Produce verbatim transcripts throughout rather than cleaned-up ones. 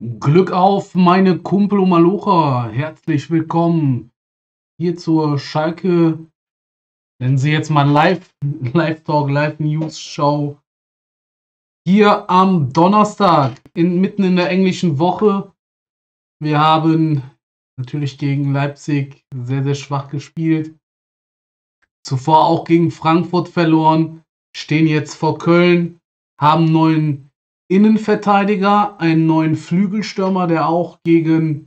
Glück auf, meine Kumpel und Malocher. Herzlich willkommen hier zur Schalke, nennen Sie jetzt mal Live, Live Talk, Live News Show. Hier am Donnerstag, in, mitten in der englischen Woche. Wir haben natürlich gegen Leipzig sehr, sehr schwach gespielt. Zuvor auch gegen Frankfurt verloren, stehen jetzt vor Köln, haben einen neuen Innenverteidiger, einen neuen Flügelstürmer, der auch gegen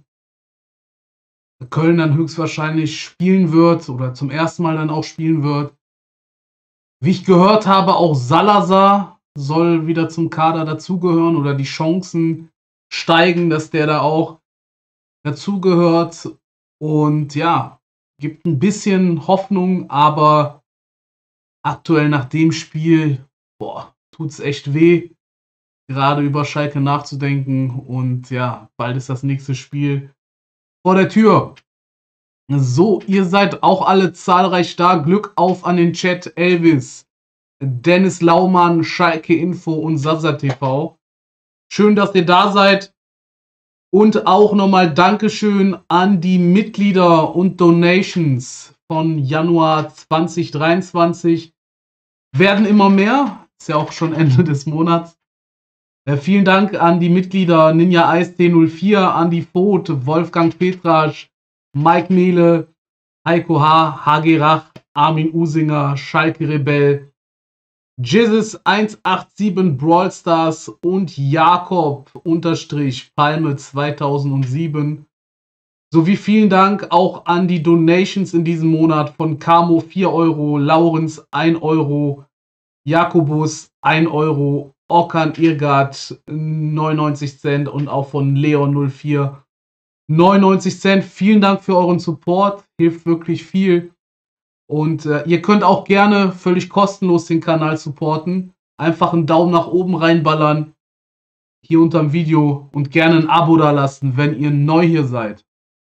Köln dann höchstwahrscheinlich spielen wird oder zum ersten Mal dann auch spielen wird. Wie ich gehört habe, auch Salazar soll wieder zum Kader dazugehören oder die Chancen steigen, dass der da auch dazugehört. Und ja, gibt ein bisschen Hoffnung, aber aktuell nach dem Spiel, boah, tut's echt weh, gerade über Schalke nachzudenken. Und ja, bald ist das nächste Spiel vor der Tür. So, ihr seid auch alle zahlreich da. Glück auf an den Chat. Elvis, Dennis Laumann, Schalke Info und Sasa T V. Schön, dass ihr da seid. Und auch nochmal Dankeschön an die Mitglieder und Donations von Januar zwanzig dreiundzwanzig. Werden immer mehr. Ist ja auch schon Ende des Monats. Äh, vielen Dank an die Mitglieder Ninja Ice T null vier, Andi Voth, Wolfgang Petrasch, Mike Mehle, Heiko H., H G Rach, Armin Usinger, Schalke Rebell, Jesus eins acht sieben Brawl Stars und Jakob unterstrich Palme zweitausendsieben. Sowie vielen Dank auch an die Donations in diesem Monat von Camo vier Euro, Laurens ein Euro, Jakobus ein Euro, Okan Irgard neunundneunzig Cent und auch von Leon null vier neunundneunzig Cent. Vielen Dank für euren Support, hilft wirklich viel. Und äh, ihr könnt auch gerne völlig kostenlos den Kanal supporten. Einfach einen Daumen nach oben reinballern, hier unter dem Video, und gerne ein Abo da lassen, wenn ihr neu hier seid.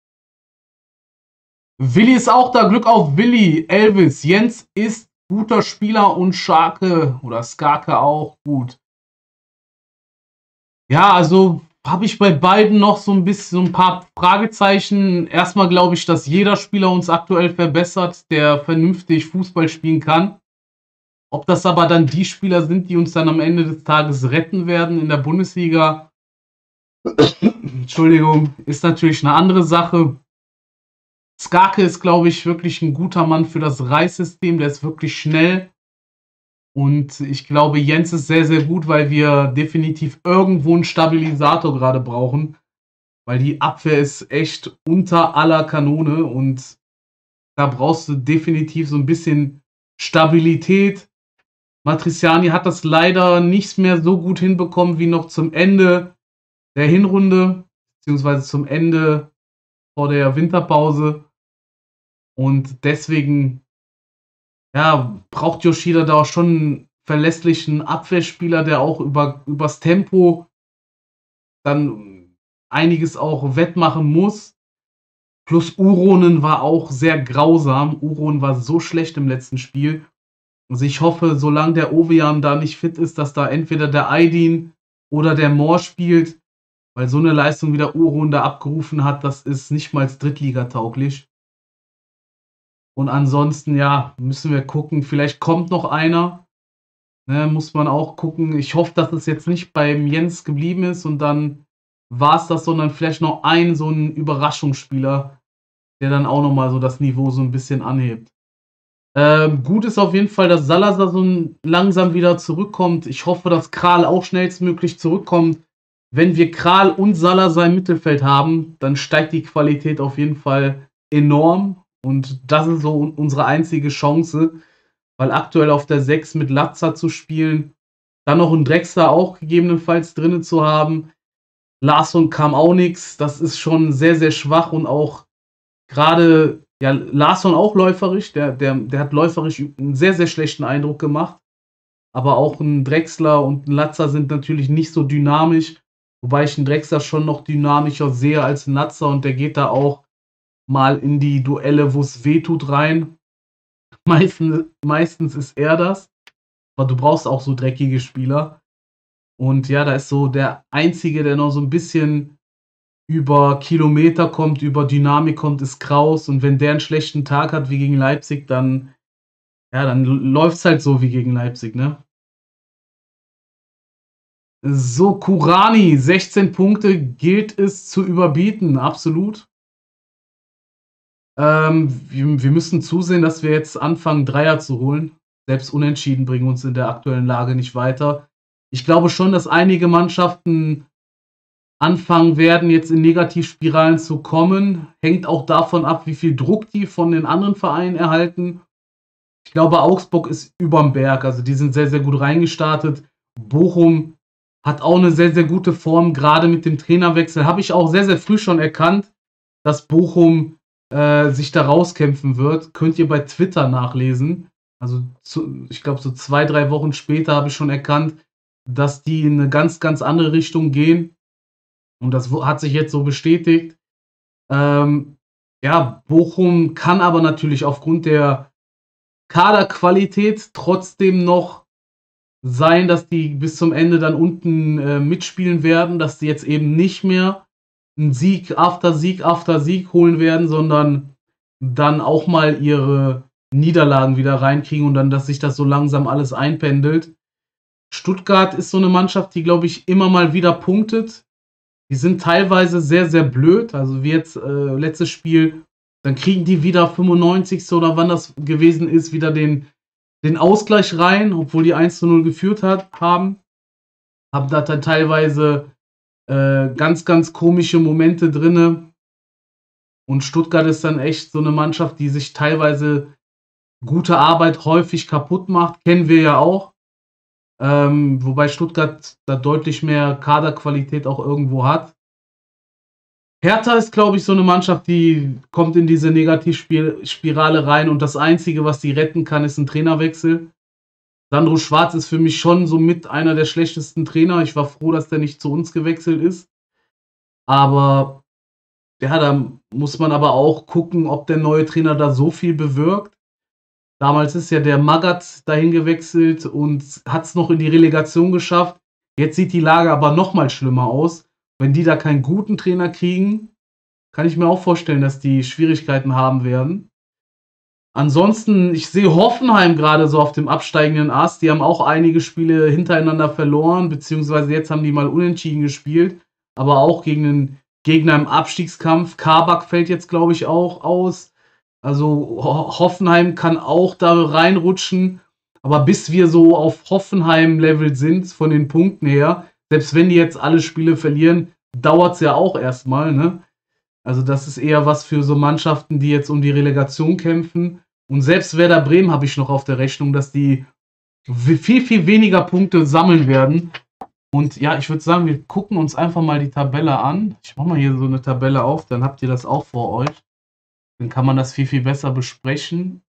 Willi ist auch da, Glück auf Willi. Elvis, Jens ist guter Spieler und Schalke oder Skake auch gut. Ja, also habe ich bei beiden noch so ein bisschen so ein paar Fragezeichen. Erstmal glaube ich, dass jeder Spieler uns aktuell verbessert, der vernünftig Fußball spielen kann. Ob das aber dann die Spieler sind, die uns dann am Ende des Tages retten werden in der Bundesliga, Entschuldigung, ist natürlich eine andere Sache. Skake ist, glaube ich, wirklich ein guter Mann für das Reissystem. Der ist wirklich schnell. Und ich glaube, Jens ist sehr, sehr gut, weil wir definitiv irgendwo einen Stabilisator gerade brauchen. Weil die Abwehr ist echt unter aller Kanone und da brauchst du definitiv so ein bisschen Stabilität. Matriciani hat das leider nicht mehr so gut hinbekommen wie noch zum Ende der Hinrunde, beziehungsweise zum Ende vor der Winterpause. Und deswegen ja, braucht Yoshida da auch schon einen verlässlichen Abwehrspieler, der auch über, übers Tempo dann einiges auch wettmachen muss. Plus Uronen war auch sehr grausam. Uronen war so schlecht im letzten Spiel. Also ich hoffe, solange der Ovejan da nicht fit ist, dass da entweder der Aydin oder der Mohr spielt, weil so eine Leistung wie der Uronen da abgerufen hat, das ist nicht mal Drittliga-tauglich. Und ansonsten, ja, müssen wir gucken. Vielleicht kommt noch einer. Ne, muss man auch gucken. Ich hoffe, dass es jetzt nicht beim Jens geblieben ist und dann war es das, sondern vielleicht noch ein so ein Überraschungsspieler, der dann auch nochmal so das Niveau so ein bisschen anhebt. Ähm, gut ist auf jeden Fall, dass Salazar so langsam wieder zurückkommt. Ich hoffe, dass Kral auch schnellstmöglich zurückkommt. Wenn wir Kral und Salazar im Mittelfeld haben, dann steigt die Qualität auf jeden Fall enorm. Und das ist so unsere einzige Chance, weil aktuell auf der sechs mit Latza zu spielen, dann noch einen Drexler auch gegebenenfalls drinnen zu haben. Larsson kam auch nichts, das ist schon sehr, sehr schwach und auch gerade, ja, Larsson auch läuferisch, der, der, der hat läuferisch einen sehr, sehr schlechten Eindruck gemacht. Aber auch ein Drexler und ein Latza sind natürlich nicht so dynamisch, wobei ich einen Drexler schon noch dynamischer sehe als ein Latza und der geht da auch mal in die Duelle, wo es weh tut, rein. Meistens, meistens ist er das. Aber du brauchst auch so dreckige Spieler. Und ja, da ist so der Einzige, der noch so ein bisschen über Kilometer kommt, über Dynamik kommt, ist Kraus. Und wenn der einen schlechten Tag hat wie gegen Leipzig, dann, ja, dann läuft es halt so wie gegen Leipzig, ne? So, Kurani, sechzehn Punkte gilt es zu überbieten, absolut. Ähm, wir, wir müssen zusehen, dass wir jetzt anfangen, Dreier zu holen. Selbst Unentschieden bringen uns in der aktuellen Lage nicht weiter. Ich glaube schon, dass einige Mannschaften anfangen werden, jetzt in Negativspiralen zu kommen. Hängt auch davon ab, wie viel Druck die von den anderen Vereinen erhalten. Ich glaube, Augsburg ist überm Berg. Also die sind sehr, sehr gut reingestartet. Bochum hat auch eine sehr, sehr gute Form, gerade mit dem Trainerwechsel. Habe ich auch sehr, sehr früh schon erkannt, dass Bochum äh, sich da rauskämpfen wird. Könnt ihr bei Twitter nachlesen. Also zu, ich glaube, so zwei, drei Wochen später habe ich schon erkannt, dass die in eine ganz, ganz andere Richtung gehen. Und das hat sich jetzt so bestätigt. Ähm, ja, Bochum kann aber natürlich aufgrund der Kaderqualität trotzdem noch sein, dass die bis zum Ende dann unten äh, mitspielen werden, dass die jetzt eben nicht mehr einen Sieg after Sieg after Sieg holen werden, sondern dann auch mal ihre Niederlagen wieder reinkriegen und dann, dass sich das so langsam alles einpendelt. Stuttgart ist so eine Mannschaft, die, glaube ich, immer mal wieder punktet. Die sind teilweise sehr, sehr blöd. Also wie jetzt äh, letztes Spiel, dann kriegen die wieder fünfundneunzigste oder wann das gewesen ist, wieder den, den Ausgleich rein, obwohl die eins zu null geführt hat, haben. Haben da dann teilweise äh, ganz, ganz komische Momente drinne. Und Stuttgart ist dann echt so eine Mannschaft, die sich teilweise gute Arbeit häufig kaputt macht. Kennen wir ja auch. Ähm, wobei Stuttgart da deutlich mehr Kaderqualität auch irgendwo hat. Hertha ist, glaube ich, so eine Mannschaft, die kommt in diese Negativspirale rein und das Einzige, was die retten kann, ist ein Trainerwechsel. Sandro Schwarz ist für mich schon so mit einer der schlechtesten Trainer. Ich war froh, dass der nicht zu uns gewechselt ist. Aber ja, da muss man aber auch gucken, ob der neue Trainer da so viel bewirkt. Damals ist ja der Magath dahin gewechselt und hat es noch in die Relegation geschafft. Jetzt sieht die Lage aber noch mal schlimmer aus. Wenn die da keinen guten Trainer kriegen, kann ich mir auch vorstellen, dass die Schwierigkeiten haben werden. Ansonsten, ich sehe Hoffenheim gerade so auf dem absteigenden Ast. Die haben auch einige Spiele hintereinander verloren, beziehungsweise jetzt haben die mal unentschieden gespielt, aber auch gegen einen Gegner im Abstiegskampf. Kabak fällt jetzt, glaube ich, auch aus. Also Hoffenheim kann auch da reinrutschen. Aber bis wir so auf Hoffenheim-Level sind, von den Punkten her, selbst wenn die jetzt alle Spiele verlieren, dauert es ja auch erstmal. Ne? Also das ist eher was für so Mannschaften, die jetzt um die Relegation kämpfen. Und selbst Werder Bremen habe ich noch auf der Rechnung, dass die viel, viel weniger Punkte sammeln werden. Und ja, ich würde sagen, wir gucken uns einfach mal die Tabelle an. Ich mache mal hier so eine Tabelle auf, dann habt ihr das auch vor euch. Dann kann man das viel, viel besser besprechen.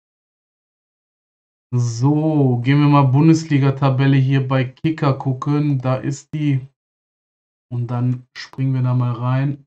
So, gehen wir mal Bundesliga-Tabelle hier bei Kicker gucken. Da ist die. Und dann springen wir da mal rein.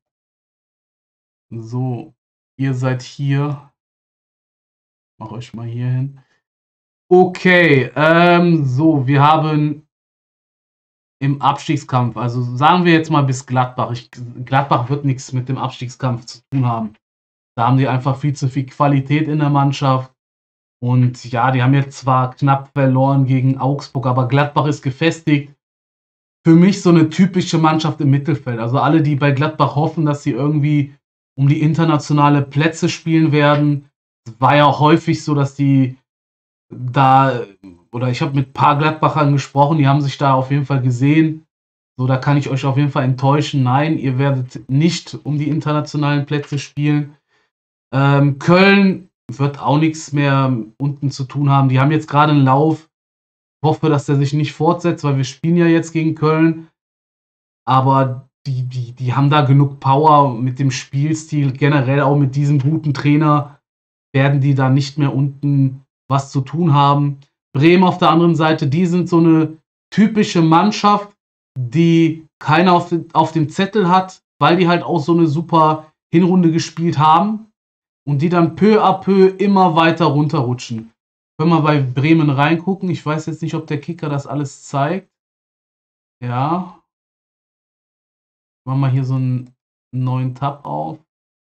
So, ihr seid hier. Mach euch mal hier hin. Okay, ähm, so, wir haben im Abstiegskampf, also sagen wir jetzt mal bis Gladbach. Ich, Gladbach wird nichts mit dem Abstiegskampf zu tun haben. Da haben die einfach viel zu viel Qualität in der Mannschaft. Und ja, die haben jetzt zwar knapp verloren gegen Augsburg, aber Gladbach ist gefestigt. Für mich so eine typische Mannschaft im Mittelfeld. Also alle, die bei Gladbach hoffen, dass sie irgendwie um die internationale Plätze spielen werden. Es war ja häufig so, dass die da, oder ich habe mit ein paar Gladbachern gesprochen, die haben sich da auf jeden Fall gesehen. So, da kann ich euch auf jeden Fall enttäuschen. Nein, ihr werdet nicht um die internationalen Plätze spielen. Ähm, Köln wird auch nichts mehr unten zu tun haben. Die haben jetzt gerade einen Lauf. Ich hoffe, dass der sich nicht fortsetzt, weil wir spielen ja jetzt gegen Köln. Aber die, die, die haben da genug Power mit dem Spielstil. Generell auch mit diesem guten Trainer werden die da nicht mehr unten was zu tun haben. Bremen auf der anderen Seite, die sind so eine typische Mannschaft, die keiner auf, auf dem Zettel hat, weil die halt auch so eine super Hinrunde gespielt haben und die dann peu à peu immer weiter runterrutschen. Wenn wir bei Bremen reingucken, ich weiß jetzt nicht, ob der Kicker das alles zeigt. Ja. Machen wir hier so ein 'n neuen Tab auf.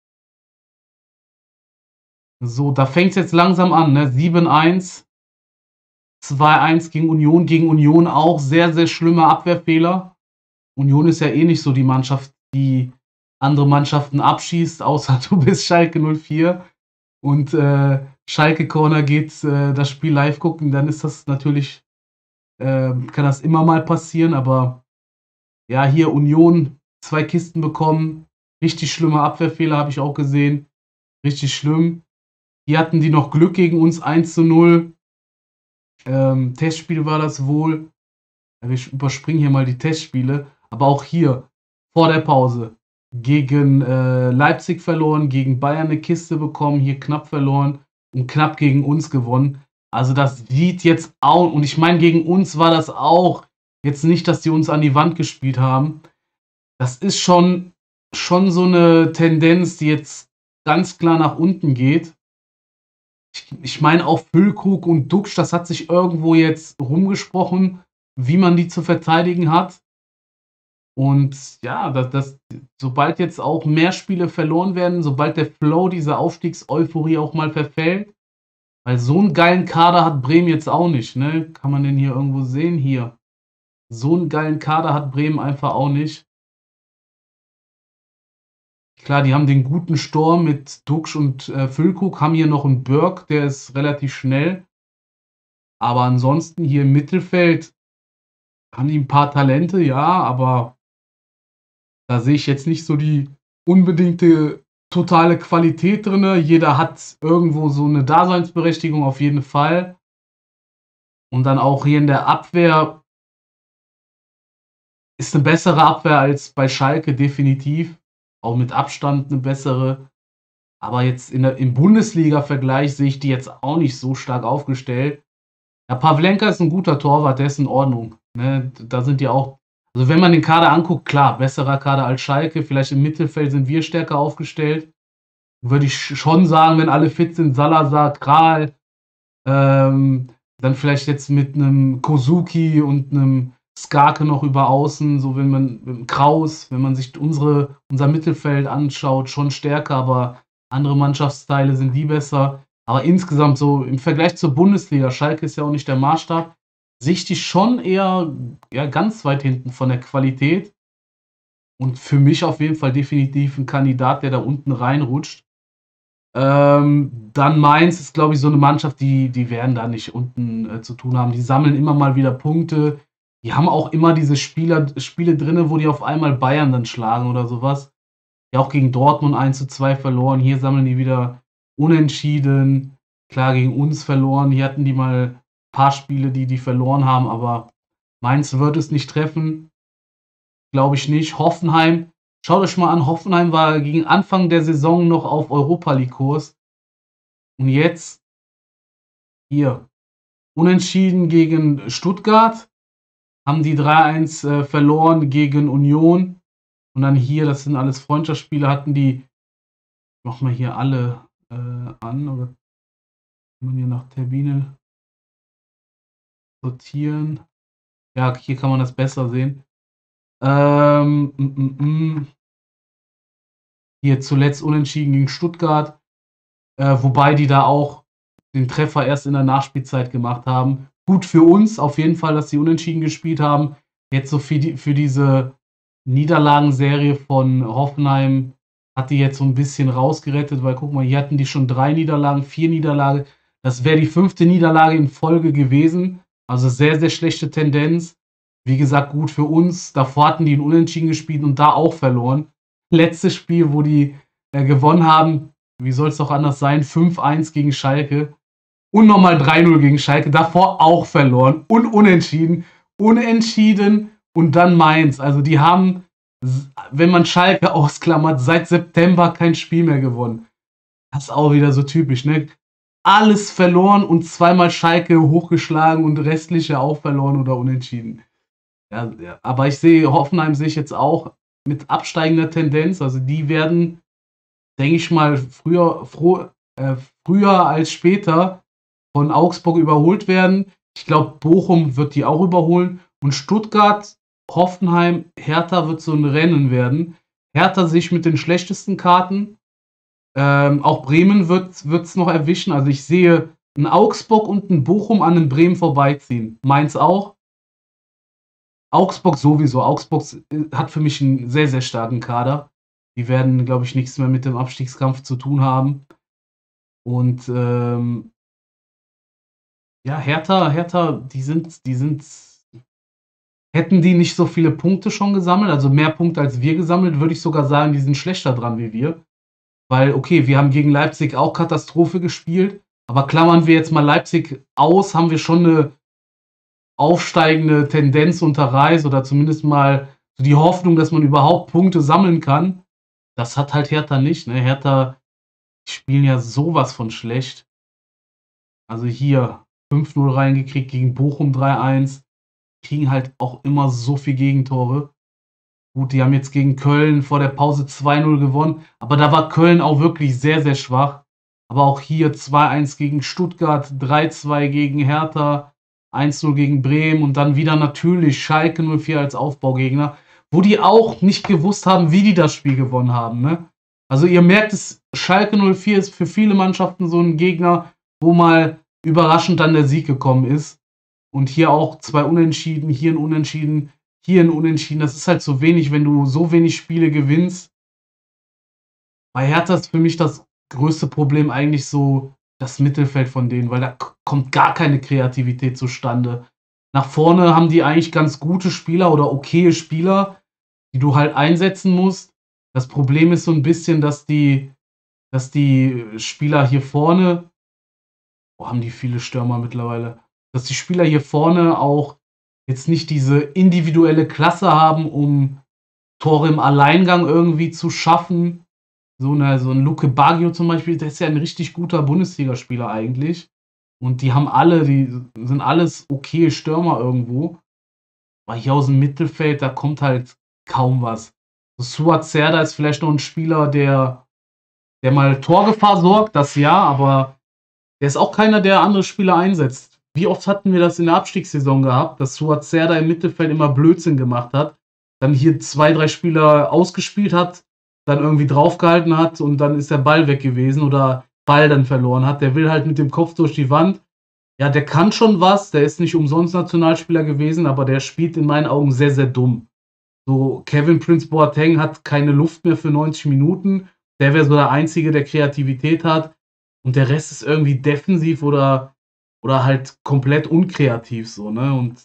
So, da fängt's jetzt langsam an, ne? sieben eins. zwei eins gegen Union. Gegen Union auch sehr, sehr schlimme Abwehrfehler. Union ist ja eh nicht so die Mannschaft, die andere Mannschaften abschießt, außer du bist Schalke null vier und, äh, Schalke Corner geht, äh, das Spiel live gucken, dann ist das natürlich ähm, kann das immer mal passieren, aber ja, hier Union zwei Kisten bekommen, richtig schlimme Abwehrfehler habe ich auch gesehen, richtig schlimm. Hier hatten die noch Glück gegen uns eins zu null. Ähm, Testspiel war das wohl. Wir überspringen hier mal die Testspiele, aber auch hier vor der Pause gegen, äh, Leipzig verloren, gegen Bayern 'ne Kiste bekommen, hier knapp verloren und knapp gegen uns gewonnen. Also, das sieht jetzt au und ich meine, gegen uns war das auch jetzt nicht, dass die uns an die Wand gespielt haben. Das ist schon schon so 'ne Tendenz, die jetzt ganz klar nach unten geht. Ich ich meine auch Füllkrug und Duxch, das hat sich irgendwo jetzt rumgesprochen, wie man die zu verteidigen hat. Und ja, da das sobald jetzt auch mehr Spiele verloren werden, sobald der Flow dieser Aufstiegseuphorie auch mal verfällt, weil so 'n geilen Kader hat Bremen jetzt auch nicht, ne? Kann man den hier irgendwo sehen? Hier. So 'n geilen Kader hat Bremen einfach auch nicht. Klar, die haben den guten Sturm mit Duxch und, äh, Füllkrug, haben hier noch 'n Burke, der ist relativ schnell. Aber ansonsten hier im Mittelfeld haben die 'n paar Talente, ja, aber da sehe ich jetzt nicht so die unbedingte totale Qualität drinne. Jeder hat irgendwo so 'ne Daseinsberechtigung auf jeden Fall. Und dann auch hier in der Abwehr ist 'ne bessere Abwehr als bei Schalke, definitiv. Auch mit Abstand 'ne bessere. Aber jetzt in der im Bundesliga-Vergleich sehe ich die jetzt auch nicht so stark aufgestellt. Ja, Pawlenka ist 'n guter Torwart, der ist in Ordnung, ne? D da sind die auch also, wenn man den Kader anguckt, klar, besserer Kader als Schalke. Vielleicht im Mittelfeld sind wir stärker aufgestellt. Würde ich sch schon sagen, wenn alle fit sind, Salazar, Kral, ähm, dann vielleicht jetzt mit 'nem Kozuki und 'nem Skarke noch über außen, so wenn man mit Kraus, wenn man sich unsere unser Mittelfeld anschaut, schon stärker, aber andere Mannschaftsteile sind die besser. Aber insgesamt so im Vergleich zur Bundesliga, Schalke ist ja auch nicht der Maßstab, sehe ich die schon eher, ja, ganz weit hinten von der Qualität. Und für mich auf jeden Fall definitiv 'n Kandidat, der da unten reinrutscht. Ähm, dann Mainz ist, glaube ich, so 'ne Mannschaft, die die werden da nicht unten, äh, zu tun haben. Die sammeln immer mal wieder Punkte. Die haben auch immer diese Spieler Spiele drinne, wo die auf einmal Bayern dann schlagen oder so was. Ja, auch gegen Dortmund eins zu zwei verloren. Hier sammeln die wieder Unentschieden. Klar, gegen uns verloren. Hier hatten die mal paar Spiele, die die verloren haben, aber Mainz wird es nicht treffen. Glaube ich nicht. Hoffenheim schaut euch mal an, Hoffenheim war gegen Anfang der Saison noch auf Europa League-Kurs. Und jetzt hier unentschieden gegen Stuttgart, haben die drei eins, äh, verloren gegen Union. Und dann hier, das sind alles Freundschaftsspiele, hatten die mache mal hier alle, äh, an, oder kann man hier nach Termine sortieren. Ja, hier kann man das besser sehen. Ähm, hm, hm, hm. Hier zuletzt unentschieden gegen Stuttgart, äh, wobei die da auch den Treffer erst in der Nachspielzeit gemacht haben. Gut für uns auf jeden Fall, dass sie unentschieden gespielt haben. Jetzt so für die für diese Niederlagenserie von Hoffenheim hat die jetzt so 'n bisschen rausgerettet, weil guck mal, hier hatten die schon drei Niederlagen, vier Niederlage. Das wäre die fünfte Niederlage in Folge gewesen. Also, sehr, sehr schlechte Tendenz. Wie gesagt, gut für uns. Davor hatten die 'n Unentschieden gespielt und da auch verloren. Letztes Spiel, wo die, äh, gewonnen haben, wie soll's auch anders sein, fünf eins gegen Schalke und noch mal drei null gegen Schalke, davor auch verloren und unentschieden. Unentschieden und dann Mainz. Also, die haben, s wenn man Schalke ausklammert, seit September kein Spiel mehr gewonnen. Das ist auch wieder so typisch, ne? Alles verloren und zweimal Schalke hochgeschlagen und restliche auch verloren oder unentschieden. Ja, ja, aber ich sehe Hoffenheim sehe ich jetzt auch mit absteigender Tendenz. Also, die werden, denke ich mal, früher froh äh, früher als später von Augsburg überholt werden. Ich glaube, Bochum wird die auch überholen und Stuttgart, Hoffenheim, Hertha wird so 'n Rennen werden. Hertha sehe ich mit den schlechtesten Karten. Ähm, auch Bremen wird es noch erwischen. Also ich sehe ein Augsburg und ein Bochum an den Bremen vorbeiziehen. Mainz auch. Augsburg sowieso. Augsburg hat für mich einen sehr, sehr starken Kader. Die werden, glaube ich, nichts mehr mit dem Abstiegskampf zu tun haben. Und ähm, ja, Hertha, Hertha, die sind, die sind, hätten die nicht so viele Punkte schon gesammelt, also mehr Punkte als wir gesammelt, würde ich sogar sagen, die sind schlechter dran wie wir. Weil, okay, wir haben gegen Leipzig auch Katastrophe gespielt, aber klammern wir jetzt mal Leipzig aus, haben wir schon eine aufsteigende Tendenz unter Reis oder zumindest mal so die Hoffnung, dass man überhaupt Punkte sammeln kann. Das hat halt Hertha nicht. Ne? Hertha spielen ja sowas von schlecht. Also hier fünf null reingekriegt gegen Bochum drei eins. Kriegen halt auch immer so viel Gegentore. Gut, die haben jetzt gegen Köln vor der Pause zwei null gewonnen, aber da war Köln auch wirklich sehr, sehr schwach. Aber auch hier zwei eins gegen Stuttgart, drei zwei gegen Hertha, eins null gegen Bremen und dann wieder natürlich Schalke null vier als Aufbaugegner, wo die auch nicht gewusst haben, wie die das Spiel gewonnen haben. Ne? Also ihr merkt es, Schalke null vier ist für viele Mannschaften so ein Gegner, wo mal überraschend dann der Sieg gekommen ist. Und hier auch zwei Unentschieden, hier ein Unentschieden, hier ein Unentschieden. Das ist halt so wenig, wenn du so wenig Spiele gewinnst. Bei Hertha ist für mich das größte Problem eigentlich so das Mittelfeld von denen, weil da kommt gar keine Kreativität zustande. Nach vorne haben die eigentlich ganz gute Spieler oder okaye Spieler, die du halt einsetzen musst. Das Problem ist so ein bisschen, dass die, dass die Spieler hier vorne, oh, haben die viele Stürmer mittlerweile, dass die Spieler hier vorne auch jetzt nicht diese individuelle Klasse haben, um Tore im Alleingang irgendwie zu schaffen. So, eine, so ein Luke Baggio zum Beispiel, der ist ja ein richtig guter Bundesligaspieler eigentlich. Und die haben alle, die sind alles okay Stürmer irgendwo. Aber hier aus dem Mittelfeld, da kommt halt kaum was. So Suat Serdar ist vielleicht noch ein Spieler, der, der mal Torgefahr sorgt, das ja, aber der ist auch keiner, der andere Spieler einsetzt. Wie oft hatten wir das in der Abstiegssaison gehabt, dass Suat Serdar im Mittelfeld immer Blödsinn gemacht hat, dann hier zwei, drei Spieler ausgespielt hat, dann irgendwie draufgehalten hat und dann ist der Ball weg gewesen oder Ball dann verloren hat. Der will halt mit dem Kopf durch die Wand. Ja, der kann schon was, der ist nicht umsonst Nationalspieler gewesen, aber der spielt in meinen Augen sehr, sehr dumm. So, Kevin Prince Boateng hat keine Luft mehr für neunzig Minuten. Der wäre so der Einzige, der Kreativität hat. Und der Rest ist irgendwie defensiv oder, oder halt komplett unkreativ so, ne? Und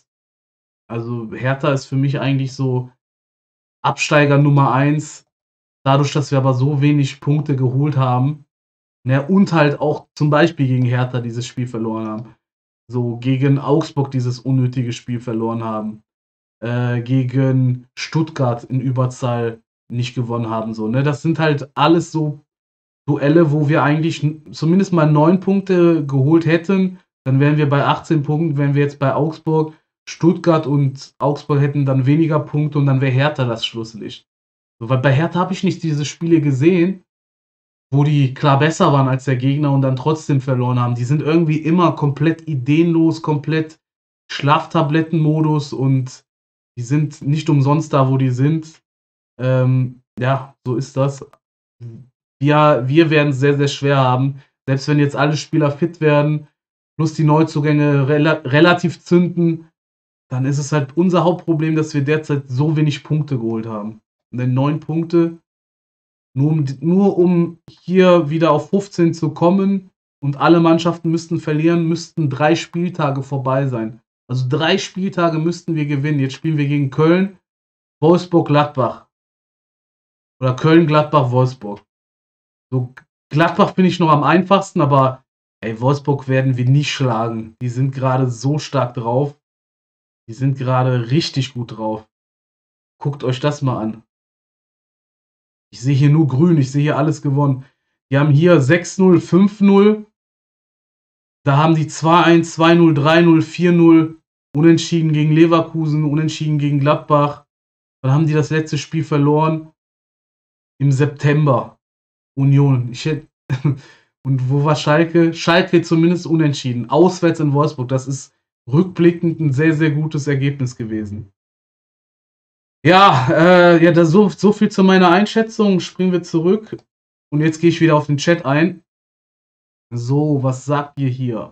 also Hertha ist für mich eigentlich so Absteiger Nummer eins. Dadurch, dass wir aber so wenig Punkte geholt haben, ne, und halt auch zum Beispiel gegen Hertha dieses Spiel verloren haben. So gegen Augsburg dieses unnötige Spiel verloren haben. Äh, gegen Stuttgart in Überzahl nicht gewonnen haben. So, ne? Das sind halt alles so Duelle, wo wir eigentlich zumindest mal neun Punkte geholt hätten. Dann wären wir bei achtzehn Punkten, wären wir jetzt bei Augsburg. Stuttgart und Augsburg hätten dann weniger Punkte und dann wäre Hertha das Schlusslicht. So, weil bei Hertha habe ich nicht diese Spiele gesehen, wo die klar besser waren als der Gegner und dann trotzdem verloren haben. Die sind irgendwie immer komplett ideenlos, komplett Schlaftablettenmodus und die sind nicht umsonst da, wo die sind. Ähm, ja, so ist das. Wir, wir werden es sehr, sehr schwer haben. Selbst wenn jetzt alle Spieler fit werden, plus die Neuzugänge rela relativ zünden, dann ist es halt unser Hauptproblem, dass wir derzeit so wenig Punkte geholt haben. Denn neun Punkte, nur um, nur um hier wieder auf fünfzehn zu kommen und alle Mannschaften müssten verlieren, müssten drei Spieltage vorbei sein. Also drei Spieltage müssten wir gewinnen. Jetzt spielen wir gegen Köln, Wolfsburg, Gladbach. Oder Köln, Gladbach, Wolfsburg. So, Gladbach finde ich noch am einfachsten, aber ey, Wolfsburg werden wir nicht schlagen. Die sind gerade so stark drauf. Die sind gerade richtig gut drauf. Guckt euch das mal an. Ich sehe hier nur grün, ich sehe hier alles gewonnen. Die haben hier sechs null, fünf null. Da haben die zwei eins, zwei null, drei null, vier null. Unentschieden gegen Leverkusen, unentschieden gegen Gladbach. Dann haben die das letzte Spiel verloren. Im September. Union. Ich hätte und wo war Schalke? Schalke zumindest unentschieden. Auswärts in Wolfsburg. Das ist rückblickend ein sehr, sehr gutes Ergebnis gewesen. Ja, äh, ja, das so, so viel zu meiner Einschätzung. Springen wir zurück. Und jetzt gehe ich wieder auf den Chat ein. So, was sagt ihr hier?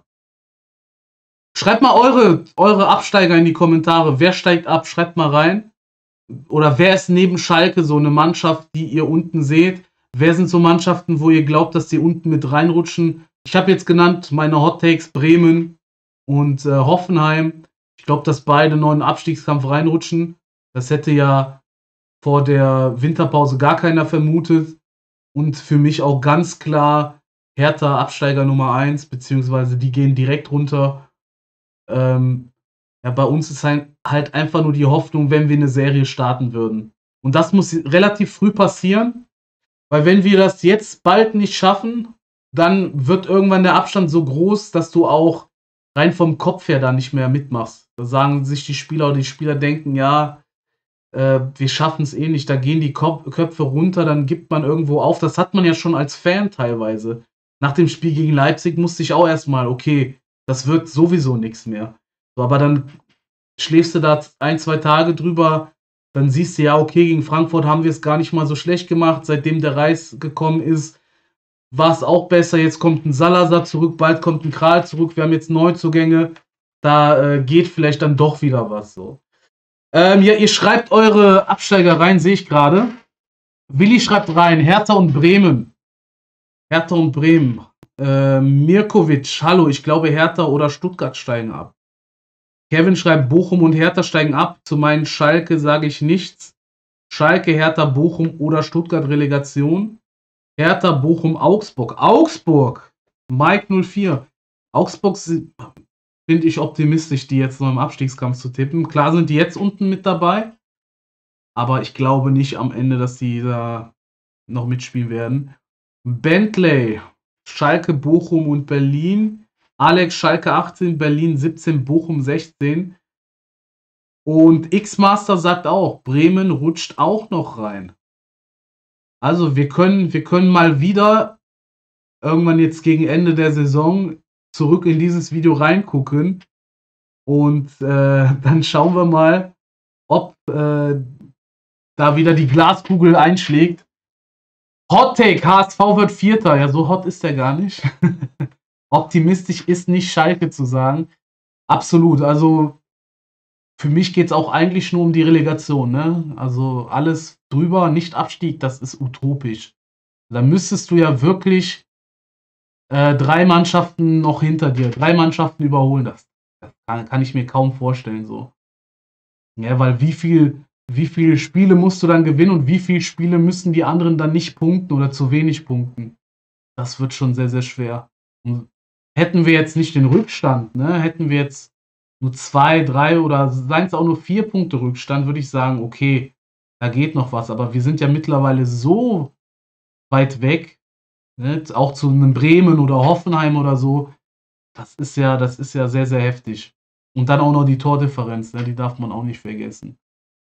Schreibt mal eure, eure Absteiger in die Kommentare. Wer steigt ab? Schreibt mal rein. Oder wer ist neben Schalke so eine Mannschaft, die ihr unten seht? Wer sind so Mannschaften, wo ihr glaubt, dass die unten mit reinrutschen? Ich habe jetzt genannt meine Hot Takes Bremen und äh, Hoffenheim. Ich glaube, dass beide noch in den Abstiegskampf reinrutschen. Das hätte ja vor der Winterpause gar keiner vermutet. Und für mich auch ganz klar Hertha Absteiger Nummer eins, beziehungsweise die gehen direkt runter. Ähm, ja, bei uns ist halt, halt einfach nur die Hoffnung, wenn wir eine Serie starten würden. Und das muss relativ früh passieren, weil wenn wir das jetzt bald nicht schaffen, dann wird irgendwann der Abstand so groß, dass du auch rein vom Kopf her da nicht mehr mitmachst. Da sagen sich die Spieler oder die Spieler denken, ja, äh, wir schaffen es eh nicht, da gehen die Kop Köpfe runter, dann gibt man irgendwo auf. Das hat man ja schon als Fan teilweise. Nach dem Spiel gegen Leipzig musste ich auch erstmal, okay, das wird sowieso nichts mehr. So, aber dann schläfst du da ein, zwei Tage drüber, dann siehst du ja, okay, gegen Frankfurt haben wir es gar nicht mal so schlecht gemacht, seitdem der Reis gekommen ist, war es auch besser. Jetzt kommt ein Salazar zurück, bald kommt ein Kral zurück, wir haben jetzt Neuzugänge, da äh, geht vielleicht dann doch wieder was so. Ähm, ja, ihr schreibt eure Absteiger rein, sehe ich gerade. Willi schreibt rein, Hertha und Bremen. Hertha und Bremen. Äh, Mirkovic, hallo, ich glaube Hertha oder Stuttgart steigen ab. Kevin schreibt, Bochum und Hertha steigen ab. Zu meinen Schalke sage ich nichts. Schalke, Hertha, Bochum oder Stuttgart Relegation. Hertha, Bochum, Augsburg. Augsburg! Mike null vier. Augsburg finde ich optimistisch, die jetzt noch im Abstiegskampf zu tippen. Klar sind die jetzt unten mit dabei, aber ich glaube nicht am Ende, dass die da noch mitspielen werden. Bentley, Schalke, Bochum und Berlin. Alex, Schalke achtzehn, Berlin siebzehn, Bochum sechzehn. Und X-Master sagt auch, Bremen rutscht auch noch rein. Also wir können, wir können mal wieder irgendwann jetzt gegen Ende der Saison zurück in dieses Video reingucken. Und äh, dann schauen wir mal, ob äh, da wieder die Glaskugel einschlägt. Hot Take, H S V wird Vierter. Ja, so hot ist der gar nicht. Optimistisch ist nicht Schalke zu sagen. Absolut, also für mich geht es auch eigentlich nur um die Relegation. Ne? Also alles drüber, nicht Abstieg, das ist utopisch. Da müsstest du ja wirklich äh, drei Mannschaften noch hinter dir, drei Mannschaften überholen. Das, das kann, kann ich mir kaum vorstellen. So. Ja, weil wie viel, wie viele Spiele musst du dann gewinnen und wie viele Spiele müssen die anderen dann nicht punkten oder zu wenig punkten? Das wird schon sehr, sehr schwer. Und hätten wir jetzt nicht den Rückstand, ne, hätten wir jetzt nur zwei, drei oder seien es auch nur vier Punkte Rückstand, würde ich sagen, okay, da geht noch was. Aber wir sind ja mittlerweile so weit weg, ne, auch zu einem Bremen oder Hoffenheim oder so. Das ist ja, das ist ja sehr, sehr heftig. Und dann auch noch die Tordifferenz, ne, die darf man auch nicht vergessen.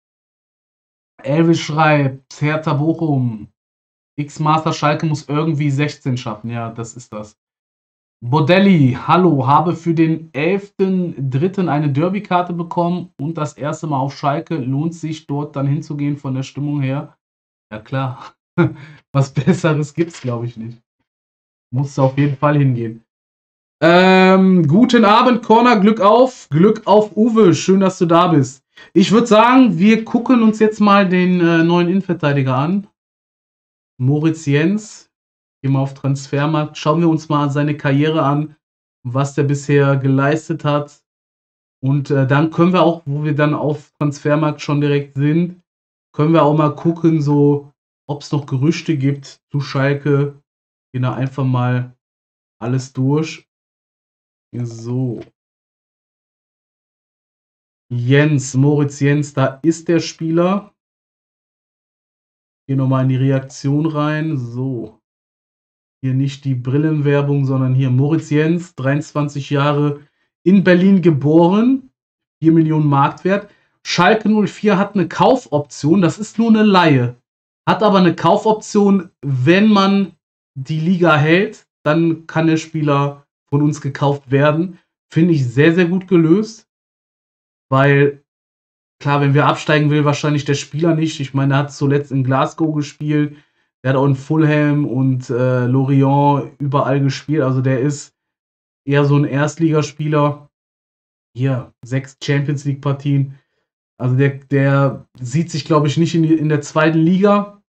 Elvis schreibt, Hertha Bochum, X-Master Schalke muss irgendwie sechzehn schaffen. Ja, das ist das. Bodelli, hallo, habe für den elften dritten eine Derby-Karte bekommen und das erste Mal auf Schalke. Lohnt sich dort dann hinzugehen von der Stimmung her? Ja klar, was Besseres gibt's glaube ich nicht. Musst du auf jeden Fall hingehen. Ähm, guten Abend, Corner, Glück auf. Glück auf, Uwe, schön, dass du da bist. Ich würde sagen, wir gucken uns jetzt mal den äh, neuen Innenverteidiger an. Moritz Jens. Gehen wir auf Transfermarkt, schauen wir uns mal seine Karriere an, was der bisher geleistet hat. Und äh, dann können wir auch, wo wir dann auf Transfermarkt schon direkt sind, können wir auch mal gucken, so, ob es noch Gerüchte gibt zu Schalke. Gehen da einfach mal alles durch. So. Jens, Moritz Jens, da ist der Spieler. Gehen nochmal in die Reaktion rein. So. Hier nicht die Brillenwerbung, sondern hier Moritz Jens, dreiundzwanzig Jahre, in Berlin geboren, vier Millionen Marktwert. Schalke null vier hat eine Kaufoption, das ist nur eine Leihe. Hat aber eine Kaufoption, wenn man die Liga hält, dann kann der Spieler von uns gekauft werden. Finde ich sehr, sehr gut gelöst, weil klar, wenn wir absteigen, will wahrscheinlich der Spieler nicht. Ich meine, er hat zuletzt in Glasgow gespielt. Der hat auch in Fulham und äh, Lorient überall gespielt. Also der ist eher so ein Erstligaspieler. Hier, sechs Champions League-Partien. Also der, der sieht sich, glaube ich, nicht in, die, in der zweiten Liga.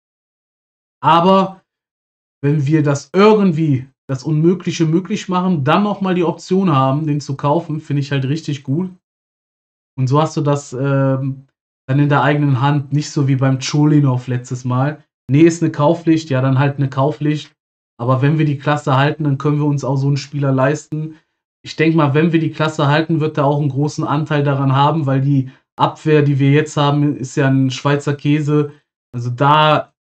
Aber wenn wir das irgendwie, das Unmögliche möglich machen, dann nochmal die Option haben, den zu kaufen, finde ich halt richtig gut. Und so hast du das ähm, dann in der eigenen Hand, nicht so wie beim Cholinov letztes Mal. Nee, ist eine Kaufpflicht, ja, dann halt eine Kaufpflicht. Aber wenn wir die Klasse halten, dann können wir uns auch so einen Spieler leisten. Ich denke mal, wenn wir die Klasse halten, wird er auch einen großen Anteil daran haben, weil die Abwehr, die wir jetzt haben, ist ja ein Schweizer Käse. Also da,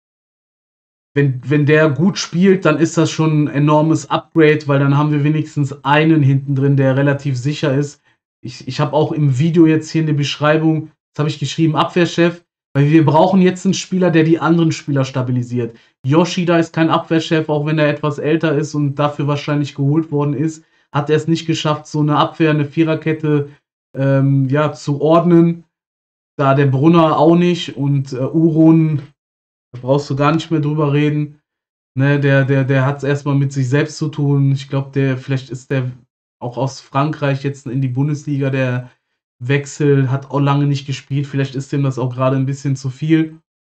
wenn, wenn der gut spielt, dann ist das schon ein enormes Upgrade, weil dann haben wir wenigstens einen hinten drin, der relativ sicher ist. Ich, ich habe auch im Video jetzt hier in der Beschreibung, das habe ich geschrieben, Abwehrchef, weil wir brauchen jetzt einen Spieler, der die anderen Spieler stabilisiert. Yoshida ist kein Abwehrchef, auch wenn er etwas älter ist und dafür wahrscheinlich geholt worden ist, hat er es nicht geschafft, so eine Abwehr, eine Viererkette ähm, ja, zu ordnen. Da der Brunner auch nicht und äh, Uron, da brauchst du gar nicht mehr drüber reden. Ne, der der, der hat es erstmal mit sich selbst zu tun. Ich glaube, der, vielleicht ist der auch aus Frankreich jetzt in die Bundesliga, der Wechsel hat auch lange nicht gespielt. Vielleicht ist dem das auch gerade ein bisschen zu viel.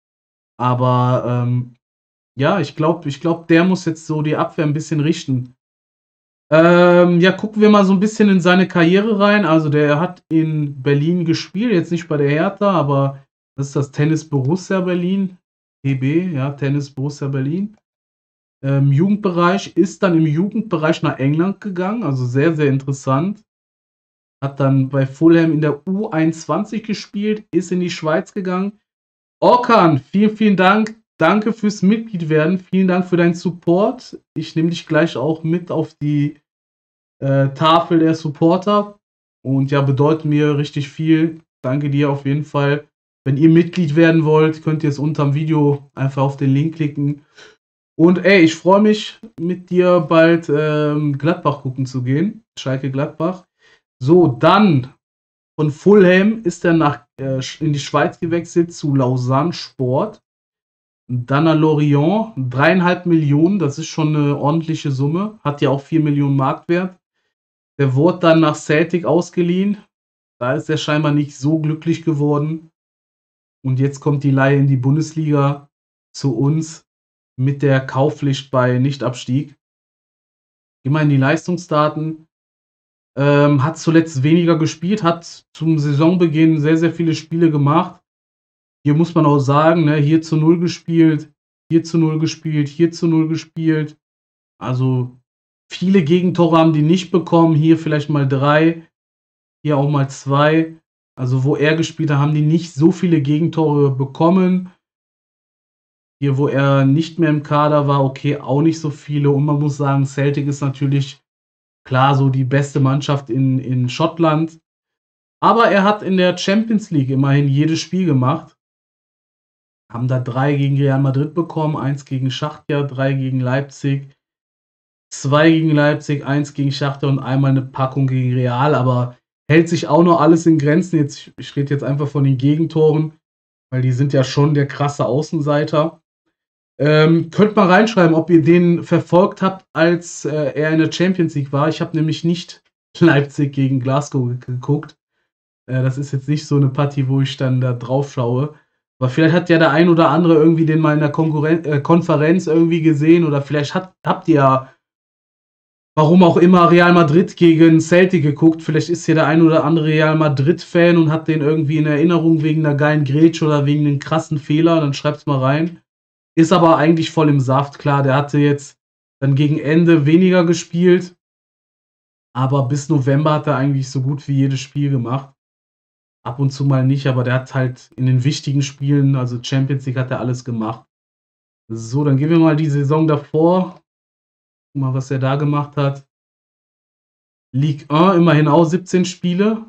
Aber ähm, ja, ich glaube, ich glaub, der muss jetzt so die Abwehr ein bisschen richten. Ähm, ja, gucken wir mal so ein bisschen in seine Karriere rein. Also der hat in Berlin gespielt, jetzt nicht bei der Hertha, aber das ist das Tennis Borussia Berlin. T B, ja, Tennis Borussia Berlin. Ähm, Jugendbereich, ist dann im Jugendbereich nach England gegangen, also sehr, sehr interessant. Hat dann bei Fulham in der U einundzwanzig gespielt, ist in die Schweiz gegangen. Orkan, vielen, vielen Dank. Danke fürs Mitgliedwerden. Vielen Dank für deinen Support. Ich nehme dich gleich auch mit auf die äh, Tafel der Supporter. Und ja, bedeutet mir richtig viel. Danke dir auf jeden Fall. Wenn ihr Mitglied werden wollt, könnt ihr es unterm Video einfach auf den Link klicken. Und ey, ich freue mich, mit dir bald ähm, Gladbach gucken zu gehen. Schalke Gladbach. So, dann von Fulham ist er nach, äh, in die Schweiz gewechselt zu Lausanne Sport. Dann nach Lorient, dreieinhalb Millionen, das ist schon eine ordentliche Summe. Hat ja auch vier Millionen Marktwert. Der wurde dann nach Celtic ausgeliehen. Da ist er scheinbar nicht so glücklich geworden. Und jetzt kommt die Leihe in die Bundesliga zu uns mit der Kaufpflicht bei Nichtabstieg. Geh mal in die Leistungsdaten. Ähm, hat zuletzt weniger gespielt, hat zum Saisonbeginn sehr, sehr viele Spiele gemacht. Hier muss man auch sagen, ne, hier zu null gespielt, hier zu null gespielt, hier zu null gespielt. Also viele Gegentore haben die nicht bekommen. Hier vielleicht mal drei, hier auch mal zwei. Also wo er gespielt hat, haben die nicht so viele Gegentore bekommen. Hier, wo er nicht mehr im Kader war, okay, auch nicht so viele. Und man muss sagen, Celtic ist natürlich klar so die beste Mannschaft in, in Schottland. Aber er hat in der Champions League immerhin jedes Spiel gemacht. Haben da drei gegen Real Madrid bekommen, eins gegen Schachtja, drei gegen Leipzig, zwei gegen Leipzig, eins gegen Schachtja und einmal eine Packung gegen Real. Aber hält sich auch noch alles in Grenzen. Jetzt, ich rede jetzt einfach von den Gegentoren, weil die sind ja schon der krasse Außenseiter. Ähm, könnt mal reinschreiben, ob ihr den verfolgt habt, als äh, er in der Champions League war. Ich habe nämlich nicht Leipzig gegen Glasgow geguckt. Äh, das ist jetzt nicht so eine Partie, wo ich dann da drauf schaue. Aber vielleicht hat ja der ein oder andere irgendwie den mal in der Konkurren äh, Konferenz irgendwie gesehen oder vielleicht hat, habt ihr ja, warum auch immer, Real Madrid gegen Celtic geguckt. Vielleicht ist hier der ein oder andere Real Madrid-Fan und hat den irgendwie in Erinnerung wegen einer geilen Grätsche oder wegen einem krassen Fehler. Dann schreibt's mal rein. Ist aber eigentlich voll im Saft, klar. Der hatte jetzt dann gegen Ende weniger gespielt. Aber bis November hat er eigentlich so gut wie jedes Spiel gemacht. Ab und zu mal nicht, aber der hat halt in den wichtigen Spielen, also Champions League, hat er alles gemacht. So, dann gehen wir mal die Saison davor. Guck mal, was er da gemacht hat. Ligue eins, immerhin auch siebzehn Spiele.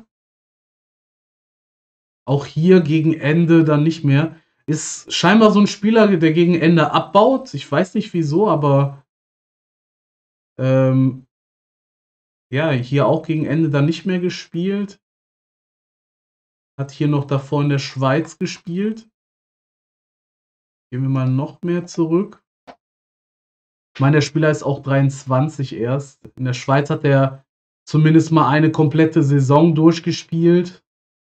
Auch hier gegen Ende dann nicht mehr. Ist scheinbar so ein Spieler, der gegen Ende abbaut. Ich weiß nicht wieso, aber ähm, ja, hier auch gegen Ende dann nicht mehr gespielt. Hat hier noch davor in der Schweiz gespielt. Gehen wir mal noch mehr zurück. Ich meine, der Spieler ist auch dreiundzwanzig erst. In der Schweiz hat er zumindest mal eine komplette Saison durchgespielt.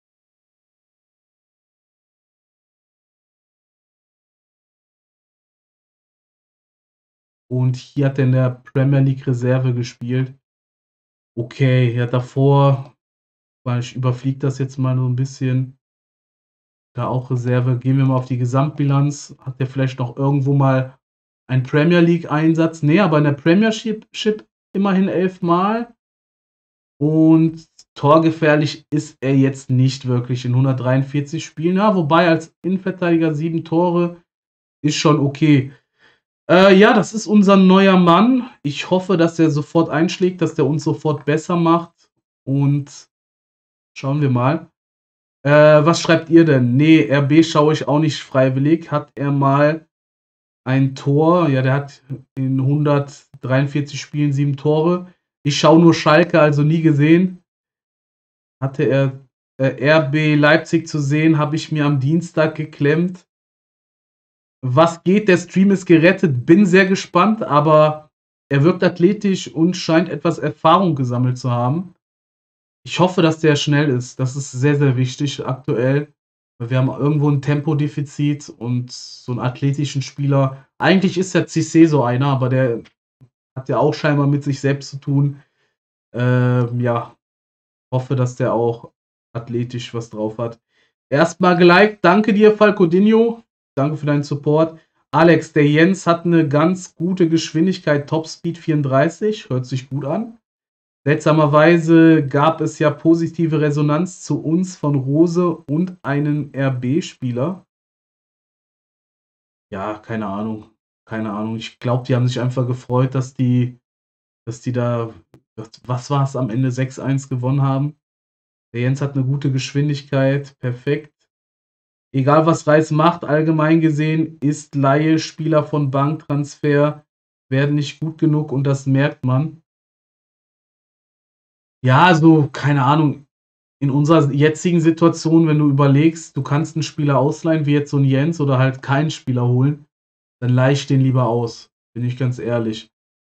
Und hier hat er in der Premier League Reserve gespielt. Okay, ja, davor, weil ich überfliege das jetzt mal so ein bisschen. Da auch Reserve. Gehen wir mal auf die Gesamtbilanz. Hat der vielleicht noch irgendwo mal einen Premier League-Einsatz? Nee, aber in der Premiership immerhin elfmal. Und torgefährlich ist er jetzt nicht wirklich in hundertdreiundvierzig Spielen. Ja, wobei als Innenverteidiger sieben Tore ist schon okay. Äh, ja, das ist unser neuer Mann. Ich hoffe, dass er sofort einschlägt, dass der uns sofort besser macht. Und schauen wir mal. Äh, was schreibt ihr denn? Nee, R B schaue ich auch nicht freiwillig. Hat er mal ein Tor? Ja, der hat in hundertdreiundvierzig Spielen sieben Tore. Ich schaue nur Schalke, also nie gesehen. Hatte er äh, R B Leipzig zu sehen, habe ich mir am Dienstag geklemmt. Was geht? Der Stream ist gerettet. Bin sehr gespannt, aber er wirkt athletisch und scheint etwas Erfahrung gesammelt zu haben. Ich hoffe, dass der schnell ist. Das ist sehr, sehr wichtig aktuell. Wir haben irgendwo ein Tempodefizit und so einen athletischen Spieler. Eigentlich ist der Cissé so einer, aber der hat ja auch scheinbar mit sich selbst zu tun. Ähm, ja, hoffe, dass der auch athletisch was drauf hat. Erstmal geliked. Danke dir, Falcodinho. Danke für deinen Support. Alex, der Jens hat eine ganz gute Geschwindigkeit. Topspeed vierunddreißig. Hört sich gut an. Seltsamerweise gab es ja positive Resonanz zu uns von Rose und einem R B-Spieler. Ja, keine Ahnung. Keine Ahnung. Ich glaube, die haben sich einfach gefreut, dass die, dass die da, was war es am Ende, sechs eins gewonnen haben. Der Jens hat eine gute Geschwindigkeit. Perfekt. Egal, was Reis macht, allgemein gesehen ist Laie Spieler von Banktransfer, werden nicht gut genug und das merkt man. Ja, so, keine Ahnung. In unserer jetzigen Situation, wenn du überlegst, du kannst einen Spieler ausleihen, wie jetzt so ein Jens, oder halt keinen Spieler holen, dann leih ich den lieber aus, bin ich ganz ehrlich.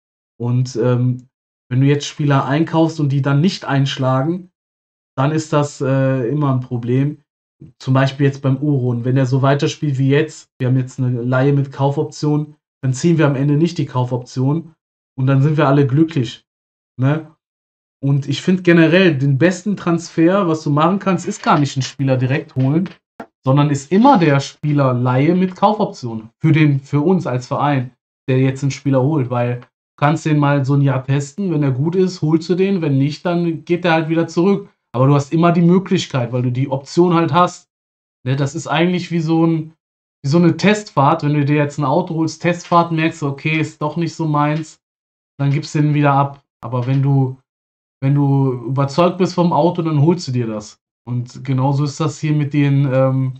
Und ähm, wenn du jetzt Spieler einkaufst und die dann nicht einschlagen, dann ist das äh, immer ein Problem. Zum Beispiel jetzt beim Uron, wenn er so weiterspielt wie jetzt, wir haben jetzt eine Leihe mit Kaufoption, dann ziehen wir am Ende nicht die Kaufoption und dann sind wir alle glücklich. Ne? Und ich finde generell, den besten Transfer, was du machen kannst, ist gar nicht einen Spieler direkt holen, sondern ist immer der Spieler Leihe mit Kaufoption. Für, den, für uns als Verein, der jetzt einen Spieler holt, weil du kannst den mal so ein Jahr testen, wenn er gut ist, holst du den, wenn nicht, dann geht der halt wieder zurück. Aber du hast immer die Möglichkeit, weil du die Option halt hast. Ne, das ist eigentlich wie so, ein, wie so eine Testfahrt. Wenn du dir jetzt ein Auto holst, Testfahrt, merkst du, okay, ist doch nicht so meins, dann gibst du den wieder ab. Aber wenn du, wenn du überzeugt bist vom Auto, dann holst du dir das. Und genauso ist das hier mit den, ähm,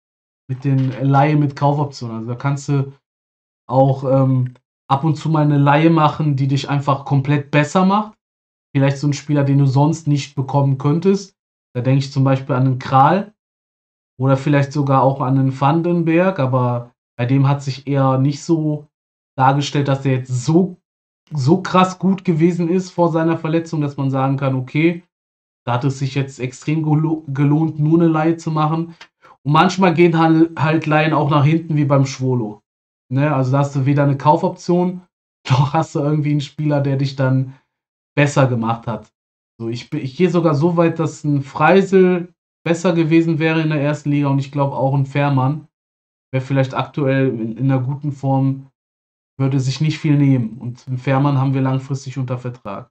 mit den Leihe mit Kaufoptionen. Also da kannst du auch ähm, ab und zu mal eine Leihe machen, die dich einfach komplett besser macht. Vielleicht so ein Spieler, den du sonst nicht bekommen könntest. Da denke ich zum Beispiel an einen Kral oder vielleicht sogar auch an einen Vandenberg, aber bei dem hat sich eher nicht so dargestellt, dass er jetzt so, so krass gut gewesen ist vor seiner Verletzung, dass man sagen kann, okay, da hat es sich jetzt extrem gelohnt, nur eine Leihe zu machen. Und manchmal gehen halt Leihen auch nach hinten, wie beim Schwolo. Ne? Also da hast du weder eine Kaufoption, noch hast du irgendwie einen Spieler, der dich dann besser gemacht hat. So, ich, ich gehe sogar so weit, dass ein Freisel besser gewesen wäre in der ersten Liga und ich glaube auch ein Fährmann wäre vielleicht aktuell in, in einer guten Form, würde sich nicht viel nehmen. Und einen Fährmann haben wir langfristig unter Vertrag.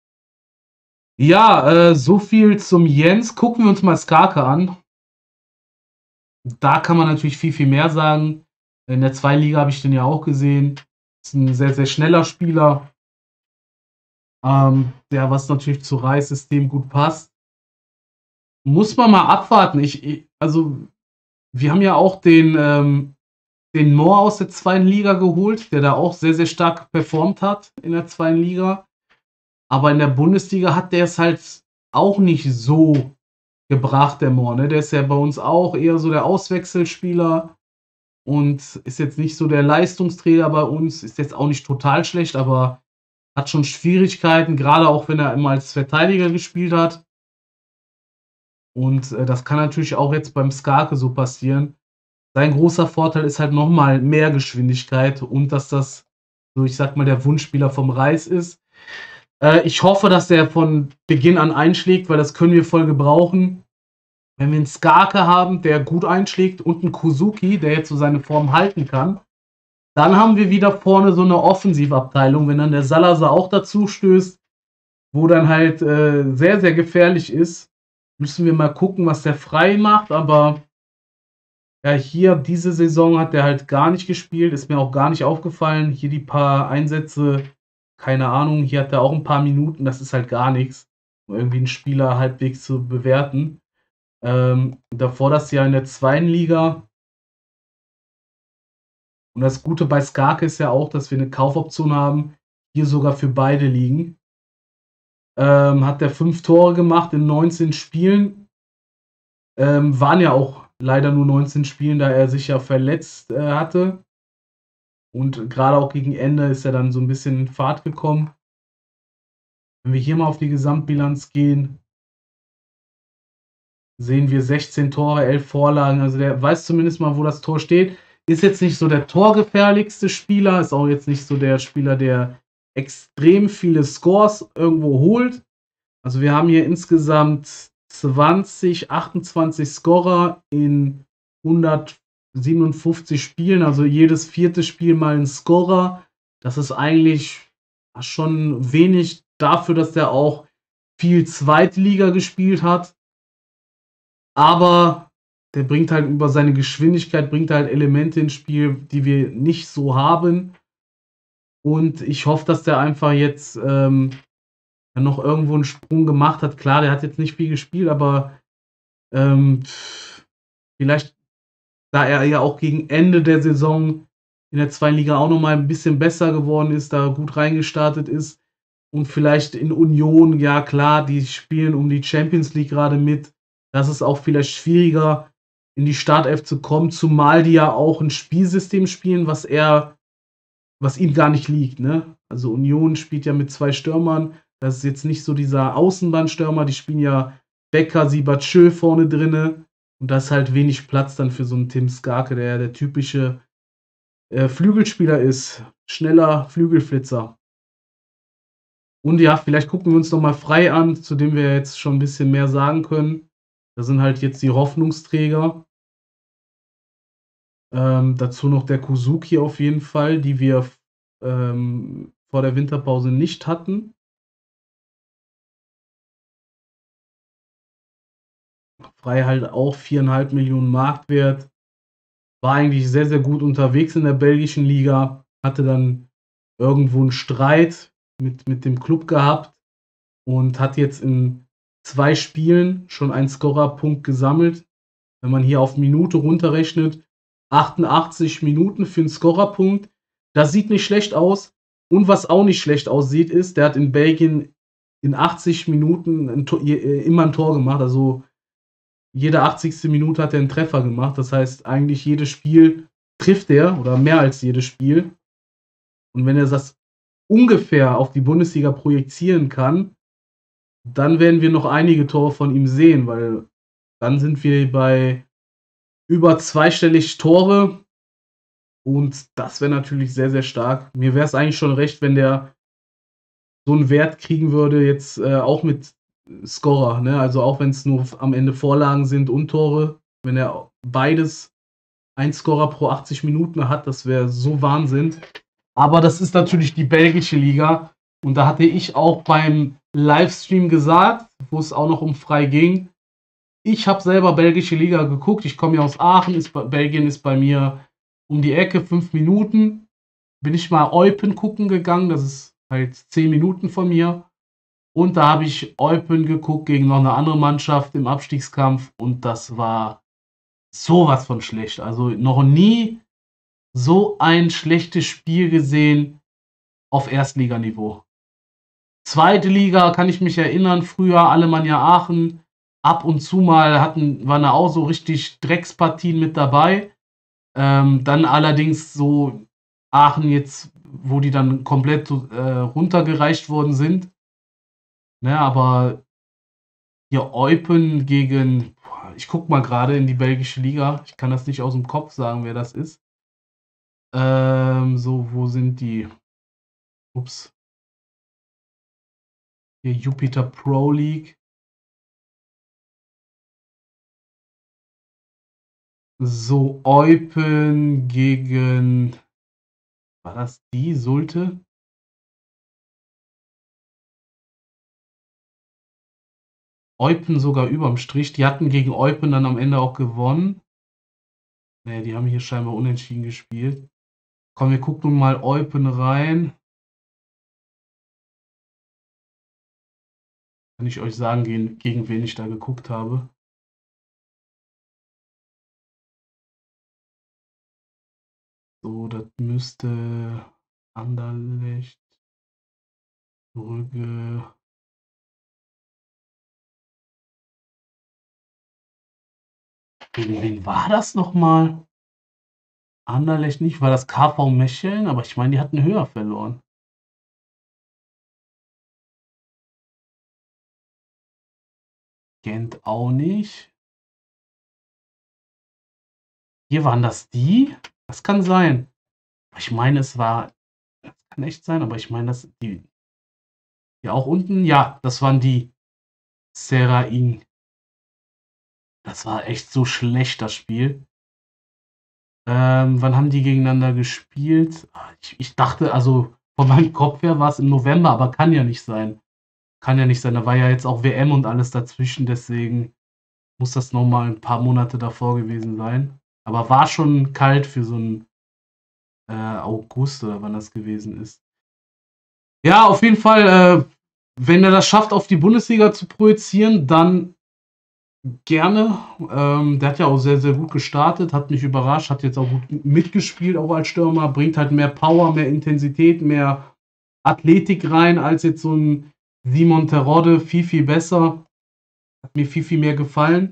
Ja, äh, so viel zum Jens. Gucken wir uns mal Skarke an. Da kann man natürlich viel, viel mehr sagen. In der zweiten Liga habe ich den ja auch gesehen. Ist ein sehr, sehr schneller Spieler. Ähm, der, was natürlich zu Reis-System gut passt. Muss man mal abwarten. Ich, ich, also, wir haben ja auch den, ähm, den Mohr aus der zweiten Liga geholt, der da auch sehr, sehr stark performt hat in der zweiten Liga. Aber in der Bundesliga hat der es halt auch nicht so gebracht, der Mohr, ne? Der ist ja bei uns auch eher so der Auswechselspieler und ist jetzt nicht so der Leistungsträger bei uns, ist jetzt auch nicht total schlecht, aber hat schon Schwierigkeiten, gerade auch wenn er immer als Verteidiger gespielt hat. Und äh, das kann natürlich auch jetzt beim Skarke so passieren. Sein großer Vorteil ist halt nochmal mehr Geschwindigkeit und dass das, so ich sag mal, der Wunschspieler vom Reis ist. Äh, ich hoffe, dass der von Beginn an einschlägt, weil das können wir voll gebrauchen. Wenn wir einen Skarke haben, der gut einschlägt und einen Kuzuki, der jetzt so seine Form halten kann, dann haben wir wieder vorne so eine Offensivabteilung, wenn dann der Salazar auch dazu stößt, wo dann halt äh, sehr, sehr gefährlich ist. Müssen wir mal gucken, was der frei macht, aber ja, hier diese Saison hat der halt gar nicht gespielt, ist mir auch gar nicht aufgefallen. Hier die paar Einsätze, keine Ahnung, hier hat er auch ein paar Minuten, das ist halt gar nichts, um irgendwie einen Spieler halbwegs zu bewerten. Ähm, davor das Jahr in der zweiten Liga. Und das Gute bei Skarke ist ja auch, dass wir eine Kaufoption haben, hier sogar für beide Ligen. Ähm, hat der fünf Tore gemacht in neunzehn Spielen. Ähm, waren ja auch leider nur neunzehn Spielen, da er sich ja verletzt äh, hatte. Und gerade auch gegen Ende ist er dann so ein bisschen in Fahrt gekommen. Wenn wir hier mal auf die Gesamtbilanz gehen, sehen wir sechzehn Tore, elf Vorlagen. Also der weiß zumindest mal, wo das Tor steht. Ist jetzt nicht so der torgefährlichste Spieler, ist auch jetzt nicht so der Spieler, der extrem viele Scores irgendwo holt. Also wir haben hier insgesamt zwanzig, achtundzwanzig Scorer in hundertsiebenundfünfzig Spielen, also jedes vierte Spiel mal ein Scorer. Das ist eigentlich schon wenig dafür, dass der auch viel Zweitliga gespielt hat. Aber der bringt halt über seine Geschwindigkeit, bringt halt Elemente ins Spiel, die wir nicht so haben. Und ich hoffe, dass der einfach jetzt ähm, noch irgendwo einen Sprung gemacht hat. Klar, der hat jetzt nicht viel gespielt, aber ähm, vielleicht, da er ja auch gegen Ende der Saison in der zweiten Liga auch noch mal ein bisschen besser geworden ist, da gut reingestartet ist und vielleicht in Union, ja klar, die spielen um die Champions League gerade mit. Das ist auch vielleicht schwieriger, in die Startelf zu kommen, zumal die ja auch ein Spielsystem spielen, was er, was ihm gar nicht liegt, ne? Also Union spielt ja mit zwei Stürmern. Das ist jetzt nicht so dieser Außenbahnstürmer, die spielen ja Becker, Sibachö vorne drinne. Und da ist halt wenig Platz dann für so einen Tim Skarke, der ja der typische äh, Flügelspieler ist. Schneller Flügelflitzer. Und ja, vielleicht gucken wir uns noch mal frei an, zu dem wir jetzt schon ein bisschen mehr sagen können. Das sind halt jetzt die Hoffnungsträger. Ähm, dazu noch der Kuzuki auf jeden Fall, die wir ähm, vor der Winterpause nicht hatten. Frei halt auch viereinhalb Millionen Marktwert. War eigentlich sehr, sehr gut unterwegs in der belgischen Liga. Hatte dann irgendwo einen Streit mit, mit dem Club gehabt und hat jetzt in zwei Spielen schon einen Scorerpunkt gesammelt. Wenn man hier auf Minute runterrechnet, achtundachtzig Minuten für einen Scorerpunkt. Das sieht nicht schlecht aus. Und was auch nicht schlecht aussieht, ist, der hat in Belgien in achtzig Minuten ein Tor, immer ein Tor gemacht. Also jede achtzigste Minute hat er einen Treffer gemacht. Das heißt, eigentlich jedes Spiel trifft er oder mehr als jedes Spiel. Und wenn er das ungefähr auf die Bundesliga projizieren kann, dann werden wir noch einige Tore von ihm sehen, weil dann sind wir bei über zweistellig Tore und das wäre natürlich sehr, sehr stark. Mir wäre es eigentlich schon recht, wenn der so einen Wert kriegen würde, jetzt äh, auch mit Scorer, ne? Also auch wenn es nur am Ende Vorlagen sind und Tore, wenn er beides ein Scorer pro achtzig Minuten hat, das wäre so Wahnsinn. Aber das ist natürlich die belgische Liga und da hatte ich auch beim Livestream gesagt, wo es auch noch um frei ging, ich habe selber belgische Liga geguckt, ich komme ja aus Aachen, ist, Belgien ist bei mir um die Ecke, fünf Minuten, bin ich mal Eupen gucken gegangen, das ist halt zehn Minuten von mir. Und da habe ich Eupen geguckt gegen noch eine andere Mannschaft im Abstiegskampf und das war sowas von schlecht. Also noch nie so ein schlechtes Spiel gesehen auf Erstliganiveau. Zweite Liga kann ich mich erinnern, früher Alemannia Aachen, ab und zu mal hatten, waren da auch so richtig Dreckspartien mit dabei. Ähm, dann allerdings so Aachen jetzt, wo die dann komplett äh, runtergereicht worden sind. Ne, aber hier Eupen gegen, boah, ich guck mal gerade in die belgische Liga. Ich kann das nicht aus dem Kopf sagen, wer das ist. Ähm, so, wo sind die? Ups. Hier Jupiter Pro League. So, Eupen gegen, war das die? Sulte? Eupen sogar überm Strich. Die hatten gegen Eupen dann am Ende auch gewonnen. Ne, die haben hier scheinbar unentschieden gespielt. Komm, wir gucken mal Eupen rein. Kann ich euch sagen, gegen, gegen wen ich da geguckt habe. So, das müsste Anderlecht, Brügge. Gegen wen war das nochmal? Anderlecht nicht, war das K V Mecheln, aber ich meine, die hatten höher verloren. Gent auch nicht. Hier waren das die? Das kann sein. Ich meine, es war, das kann echt sein, aber ich meine, dass die, ja auch unten, ja, das waren die Seraing. Das war echt so schlecht, das Spiel. Ähm, wann haben die gegeneinander gespielt? Ich, ich dachte, also von meinem Kopf her war es im November, aber kann ja nicht sein. Kann ja nicht sein. Da war ja jetzt auch W M und alles dazwischen, deswegen muss das nochmal ein paar Monate davor gewesen sein. Aber war schon kalt für so einen äh, August oder wann das gewesen ist. Ja, auf jeden Fall, äh, wenn er das schafft, auf die Bundesliga zu projizieren, dann gerne. Ähm, der hat ja auch sehr, sehr gut gestartet, hat mich überrascht, hat jetzt auch gut mitgespielt, auch als Stürmer, bringt halt mehr Power, mehr Intensität, mehr Athletik rein als jetzt so ein Simon Terodde, viel, viel besser. Hat mir viel, viel mehr gefallen.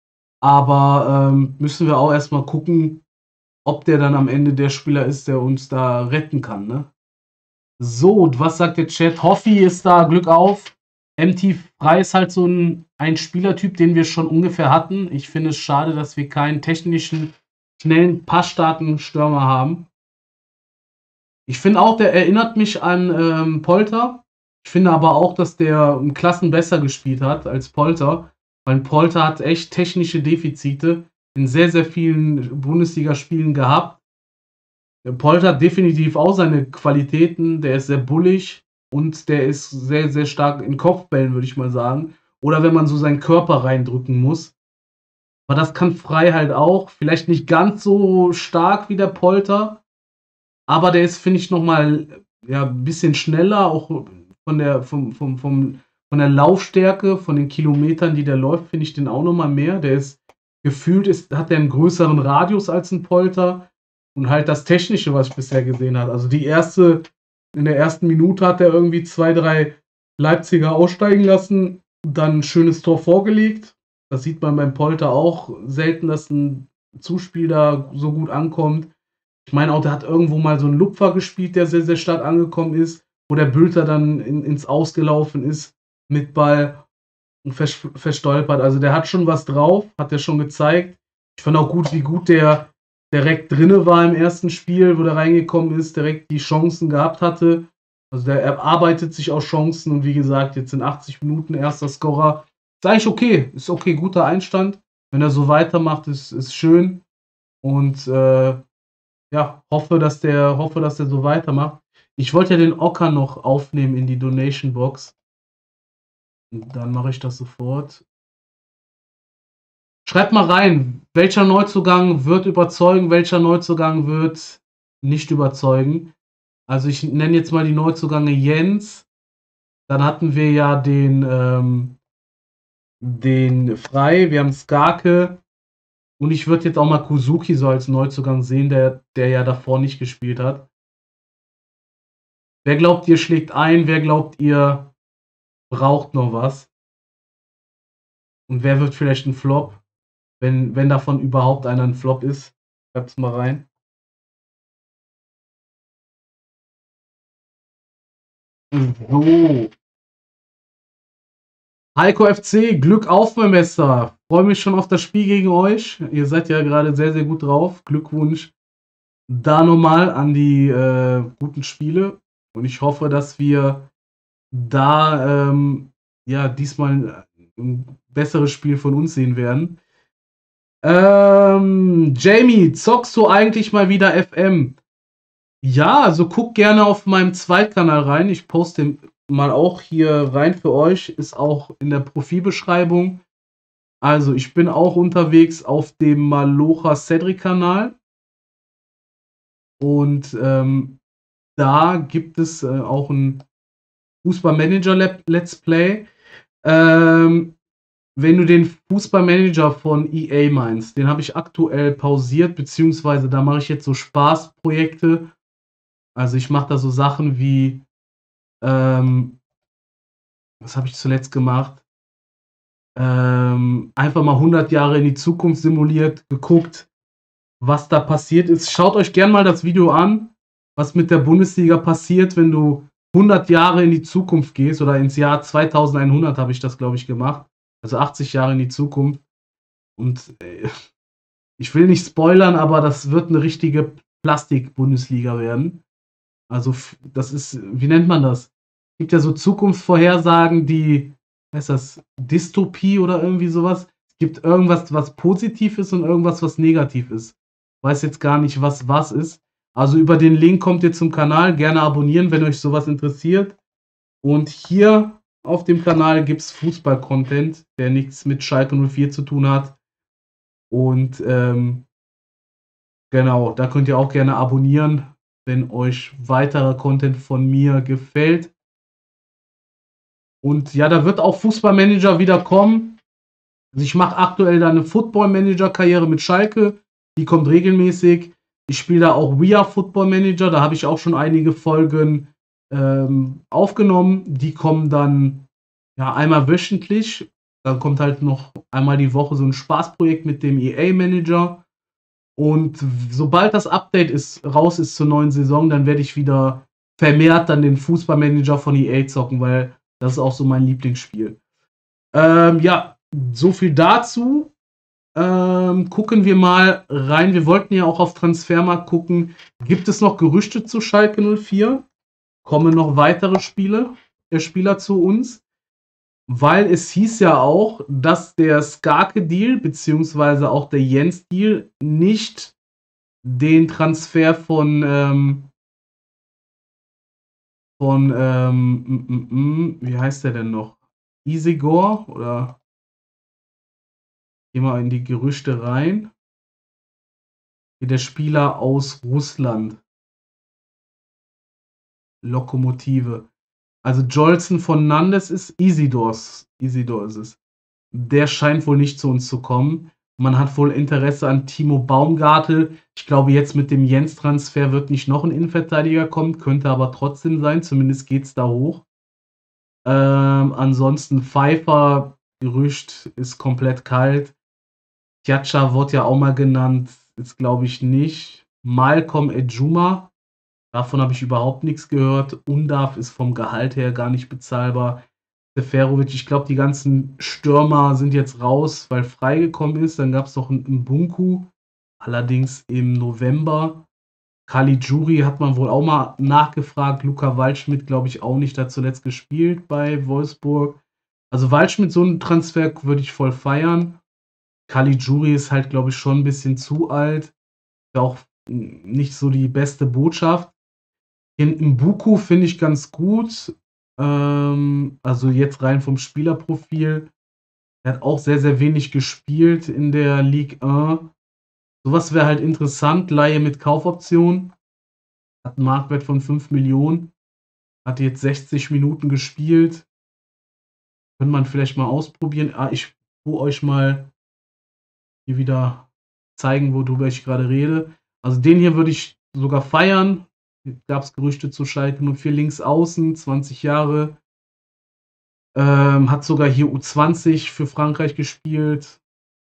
Aber ähm, müssen wir auch erstmal gucken, ob der dann am Ende der Spieler ist, der uns da retten kann. Ne? So, was sagt der Chat? Hoffi ist da, Glück auf. M T Frei ist halt so ein, ein Spielertyp, den wir schon ungefähr hatten. Ich finde es schade, dass wir keinen technischen, schnellen, passstarken Stürmer haben. Ich finde auch, der erinnert mich an ähm, Polter. Ich finde aber auch, dass der um Klassen besser gespielt hat als Polter. Weil Polter hat echt technische Defizite in sehr, sehr vielen Bundesligaspielen gehabt. Der Polter hat definitiv auch seine Qualitäten. Der ist sehr bullig und der ist sehr, sehr stark in Kopfbällen, würde ich mal sagen. Oder wenn man so seinen Körper reindrücken muss. Aber das kann Frei halt auch. Vielleicht nicht ganz so stark wie der Polter. Aber der ist, finde ich, nochmal ja, ein bisschen schneller, auch von der, vom, vom, vom, von der Laufstärke, von den Kilometern, die der läuft, finde ich den auch nochmal mehr. Der ist gefühlt, ist, hat er einen größeren Radius als ein Polter. Und halt das Technische, was ich bisher gesehen habe. Also die erste, in der ersten Minute hat er irgendwie zwei, drei Leipziger aussteigen lassen, dann ein schönes Tor vorgelegt. Das sieht man beim Polter auch selten, dass ein Zuspieler so gut ankommt. Ich meine auch, der hat irgendwo mal so einen Lupfer gespielt, der sehr, sehr stark angekommen ist, wo der Bülter dann in, ins Ausgelaufen ist mit Ball und vers verstolpert. Also der hat schon was drauf, hat er schon gezeigt. Ich fand auch gut, wie gut der direkt drinne war im ersten Spiel, wo der reingekommen ist, direkt die Chancen gehabt hatte. Also der erarbeitet sich auch Chancen und wie gesagt, jetzt in achtzig Minuten erster Scorer. Ist eigentlich okay, ist okay, guter Einstand. Wenn er so weitermacht, ist, ist schön. Und äh, ja, hoffe, dass der, hoffe, dass der so weitermacht. Ich wollte ja den Ocker noch aufnehmen in die Donation Box. Und dann mache ich das sofort. Schreibt mal rein, welcher Neuzugang wird überzeugen, welcher Neuzugang wird nicht überzeugen. Also ich nenne jetzt mal die Neuzugänge Jens. Dann hatten wir ja den, ähm, den Frei, wir haben Skarke. Und ich würde jetzt auch mal Kuzuki so als Neuzugang sehen, der, der ja davor nicht gespielt hat. Wer glaubt, ihr schlägt ein? Wer glaubt, ihr braucht noch was? Und wer wird vielleicht ein Flop? Wenn, wenn davon überhaupt einer ein Flop ist. Schreibt's mal rein. So. Heiko F C, Glück auf, mein Messer. Freue mich schon auf das Spiel gegen euch. Ihr seid ja gerade sehr, sehr gut drauf. Glückwunsch da nochmal an die äh, guten Spiele. Und ich hoffe, dass wir da ähm, ja diesmal ein besseres Spiel von uns sehen werden. Ähm, Jamie, zockst du eigentlich mal wieder F M? Ja, also guck gerne auf meinem Zweitkanal rein. Ich poste mal auch hier rein für euch. Ist auch in der Profilbeschreibung. Also, ich bin auch unterwegs auf dem Malocha Cedric-Kanal. Und ähm, da gibt es äh, auch ein Fußballmanager-Let's Play. Ähm, wenn du den Fußballmanager von E A meinst, den habe ich aktuell pausiert, beziehungsweise da mache ich jetzt so Spaßprojekte. Also ich mache da so Sachen wie, ähm, was habe ich zuletzt gemacht? Ähm, einfach mal hundert Jahre in die Zukunft simuliert, geguckt, was da passiert ist. Schaut euch gern mal das Video an, was mit der Bundesliga passiert, wenn du hundert Jahre in die Zukunft gehst, oder ins Jahr zweitausendeinhundert habe ich das, glaube ich, gemacht. Also achtzig Jahre in die Zukunft. Und äh, ich will nicht spoilern, aber das wird eine richtige Plastik-Bundesliga werden. Also das ist, wie nennt man das? Es gibt ja so Zukunftsvorhersagen, die, heißt das Dystopie oder irgendwie sowas? Es gibt irgendwas, was positiv ist und irgendwas, was negativ ist. Weiß jetzt gar nicht, was was ist. Also über den Link kommt ihr zum Kanal. Gerne abonnieren, wenn euch sowas interessiert. Und hier auf dem Kanal gibt es Fußball-Content, der nichts mit Schalke null vier zu tun hat. Und ähm, genau, da könnt ihr auch gerne abonnieren, wenn euch weiterer Content von mir gefällt. Und ja, da wird auch Fußballmanager wieder kommen. Also ich mache aktuell da eine Football-Manager-Karriere mit Schalke. Die kommt regelmäßig. Ich spiele da auch We Are Football Manager. Da habe ich auch schon einige Folgen ähm, aufgenommen. Die kommen dann ja einmal wöchentlich. Dann kommt halt noch einmal die Woche so ein Spaßprojekt mit dem E A-Manager. Und sobald das Update ist, raus ist zur neuen Saison, dann werde ich wieder vermehrt dann den Fußballmanager von E A zocken, weil das ist auch so mein Lieblingsspiel. Ähm, ja, so viel dazu. Ähm, gucken wir mal rein. Wir wollten ja auch auf Transfermarkt gucken. Gibt es noch Gerüchte zu Schalke null vier? Kommen noch weitere Spiele, äh, Spieler zu uns? Weil es hieß ja auch, dass der Skarke-Deal beziehungsweise auch der Jens-Deal nicht den Transfer von ähm, von ähm, m, m, m, wie heißt der denn noch? Isigor oder gehen wir in die Gerüchte rein. Der Spieler aus Russland. Lokomotive. Also Jolson von Nandes ist Isidors. Isidor ist es. Der scheint wohl nicht zu uns zu kommen. Man hat wohl Interesse an Timo Baumgartel. Ich glaube, jetzt mit dem Jens-Transfer wird nicht noch ein Innenverteidiger kommen, könnte aber trotzdem sein. Zumindest geht es da hoch. Ähm, ansonsten Pfeiffer, Gerücht ist komplett kalt. Tjatscha wurde ja auch mal genannt, ist glaube ich nicht. Malcolm Ejuma, davon habe ich überhaupt nichts gehört. Undav ist vom Gehalt her gar nicht bezahlbar. Seferovic, ich glaube, die ganzen Stürmer sind jetzt raus, weil freigekommen ist. Dann gab es noch einen Mbunku, allerdings im November. Caligiuri hat man wohl auch mal nachgefragt. Luca Waldschmidt, glaube ich, auch nicht. Hat zuletzt gespielt bei Wolfsburg. Also Waldschmidt, so einen Transfer würde ich voll feiern. Caligiuri ist halt, glaube ich, schon ein bisschen zu alt. Ist auch nicht so die beste Botschaft. In Mbuku finde ich ganz gut. Ähm, also jetzt rein vom Spielerprofil. Er hat auch sehr, sehr wenig gespielt in der Ligue eins. Sowas wäre halt interessant. Leihe mit Kaufoption. Hat einen Marktwert von fünf Millionen. Hat jetzt sechzig Minuten gespielt. Könnte man vielleicht mal ausprobieren. Ah, ich will euch mal hier wieder zeigen, worüber ich gerade rede. Also den hier würde ich sogar feiern. Gab es Gerüchte zu Schalke null vier links außen, zwanzig Jahre. Ähm, hat sogar hier U zwanzig für Frankreich gespielt.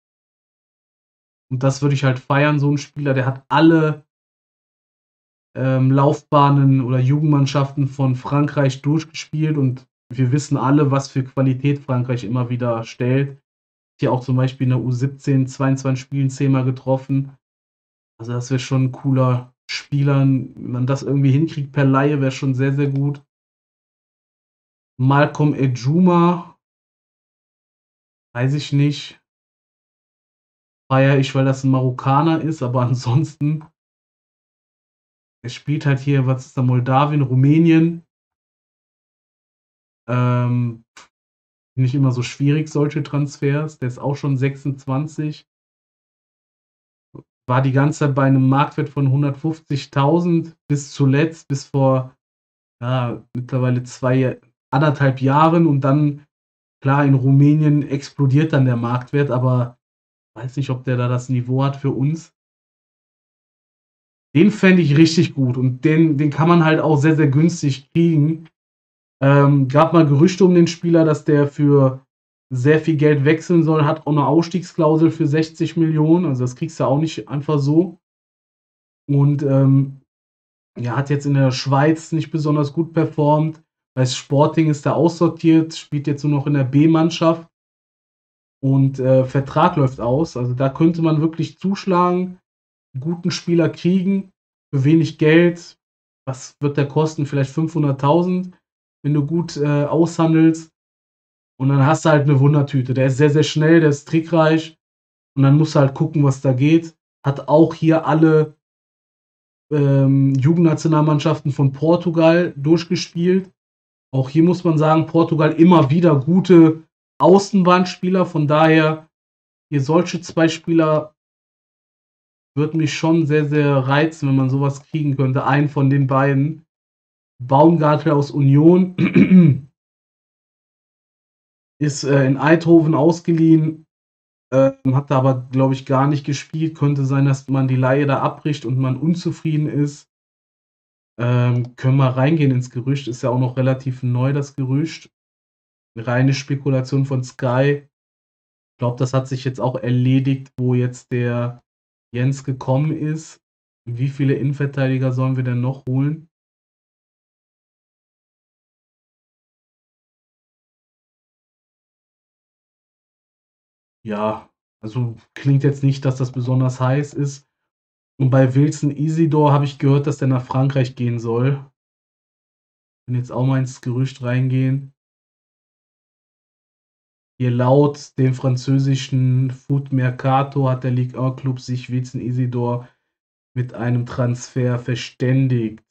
Und das würde ich halt feiern, so 'n Spieler, der hat alle ähm, Laufbahnen oder Jugendmannschaften von Frankreich durchgespielt und wir wissen alle, was für Qualität Frankreich immer wieder stellt. Hier auch zum Beispiel in der U siebzehn, zweiundzwanzig Spielen zehnmal getroffen. Also, das wäre schon 'n cooler Spieler. Wenn man das irgendwie hinkriegt per Leihe, wäre schon sehr, sehr gut. Malcolm Ejuma weiß ich nicht. Feiere ich, weil das 'n Marokkaner ist, aber ansonsten er spielt halt hier, was ist da, Moldawien, Rumänien. Ähm, nicht immer so schwierig, solche Transfers. Der ist auch schon sechsundzwanzig. War die ganze Zeit bei 'nem Marktwert von hundertfünfzigtausend bis zuletzt, bis vor, ja, mittlerweile zwei anderthalb Jahren und dann, klar, in Rumänien explodiert dann der Marktwert, aber weiß nicht, ob der da das Niveau hat für uns. Den fände ich richtig gut und den den kann man halt auch sehr, sehr günstig kriegen. Ähm, gab mal Gerüchte um den Spieler, dass der für sehr viel Geld wechseln soll, hat auch 'ne Ausstiegsklausel für sechzig Millionen, also das kriegst du auch nicht einfach so. Und, ähm, ja, hat jetzt in der Schweiz nicht besonders gut performt. Bei Sporting ist er aussortiert, spielt jetzt nur noch in der B-Mannschaft. Und, äh, Vertrag läuft aus. Also, da könnte man wirklich zuschlagen, 'n guten Spieler kriegen für wenig Geld. Was wird der kosten? Vielleicht fünfhunderttausend, wenn du gut, äh, aushandelst. Und dann hast du halt 'ne Wundertüte. Der ist sehr, sehr schnell, der ist trickreich und dann musst du halt gucken, was da geht. Hat auch hier alle ähm, Jugendnationalmannschaften von Portugal durchgespielt. Auch hier muss man sagen, Portugal immer wieder gute Außenbahnspieler, von daher hier solche zwei Spieler würden mich schon sehr, sehr reizen, wenn man so was kriegen könnte, einen von den beiden. Baumgartl aus Union ist, äh, in Eindhoven ausgeliehen, ähm, hat da aber, glaube ich, gar nicht gespielt. Könnte sein, dass man die Leihe da abbricht und man unzufrieden ist. Ähm, können wir reingehen ins Gerücht, ist ja auch noch relativ neu, das Gerücht. Reine Spekulation von Sky. Glaube, das hat sich jetzt auch erledigt, wo jetzt der Jens gekommen ist. Wie viele Innenverteidiger sollen wir denn noch holen? Ja, also klingt jetzt nicht, dass das besonders heiß ist. Und bei Wilson Isidore habe ich gehört, dass der nach Frankreich gehen soll. Wenn jetzt auch mal ins Gerücht reingehen. Hier laut dem französischen Foot Mercato hat der Ligue eins Club sich Wilson Isidore mit einem Transfer verständigt.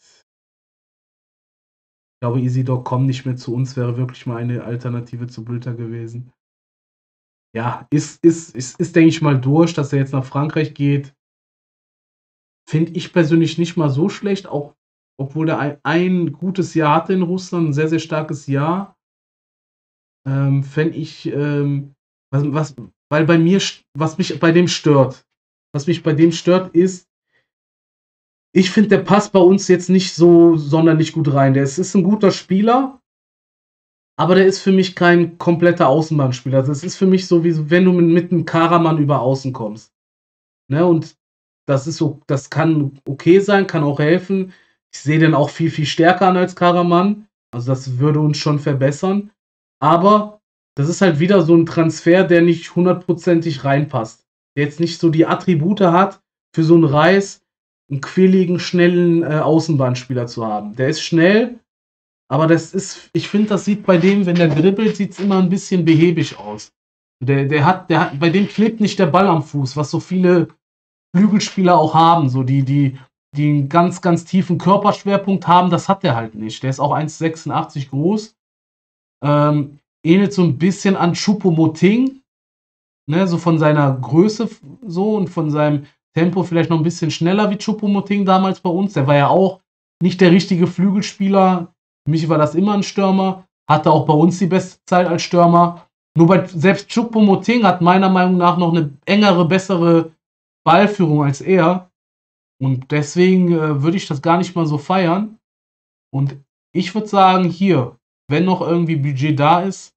Ich glaube, Isidore kommt nicht mehr zu uns, wäre wirklich mal eine Alternative zu Bülter gewesen. Ja, ist ist ist ist, denke ich mal, durch, dass er jetzt nach Frankreich geht. Finde ich persönlich nicht mal so schlecht, auch obwohl der ei ein gutes Jahr hatte in Russland, 'n sehr, sehr starkes Jahr. Ähm, fände ich, ähm was was weil bei mir st was mich bei dem stört was mich bei dem stört, ist ich finde, der passt bei uns jetzt nicht so sonderlich gut rein. Der ist ist 'n guter Spieler aber der ist für mich kein kompletter Außenbahnspieler. Das ist für mich so, wie wenn du mi mit 'nem Karaman über Außen kommst, ne? Und das ist so das kann okay sein, kann auch helfen. Ich sehe den auch viel, viel stärker an als Karaman. Also, das würde uns schon verbessern. Aber das ist halt wieder so 'n Transfer, der nicht hundertprozentig reinpasst. Der jetzt nicht so die Attribute hat, für so 'n Reis 'n quirligen, schnellen, äh, Außenbahnspieler zu haben. Der ist schnell, aber das ist ich finde, das sieht bei dem, wenn der dribbelt, sieht's immer 'n bisschen behäbig aus. Der der hat der hat bei dem klebt nicht der Ball am Fuß, was so viele Flügelspieler auch haben, so die die die 'n ganz, ganz tiefen Körperschwerpunkt haben, das hat der halt nicht. Der ist auch eins sechsundachtzig groß, ähm, ähnelt so 'n bisschen an Choupo-Moting, ne, so von seiner Größe f so und von seinem Tempo vielleicht noch 'n bisschen schneller wie Choupo-Moting damals bei uns. Der war ja auch nicht der richtige Flügelspieler. Für mich war das immer 'n Stürmer, hatte auch bei uns die beste Zeit als Stürmer. Nur bei selbst Choupo-Moting hat meiner Meinung nach noch 'ne engere, bessere Ballführung als er. Und deswegen, äh, würde ich das gar nicht mal so feiern. Und ich würde sagen, hier, wenn noch irgendwie Budget da ist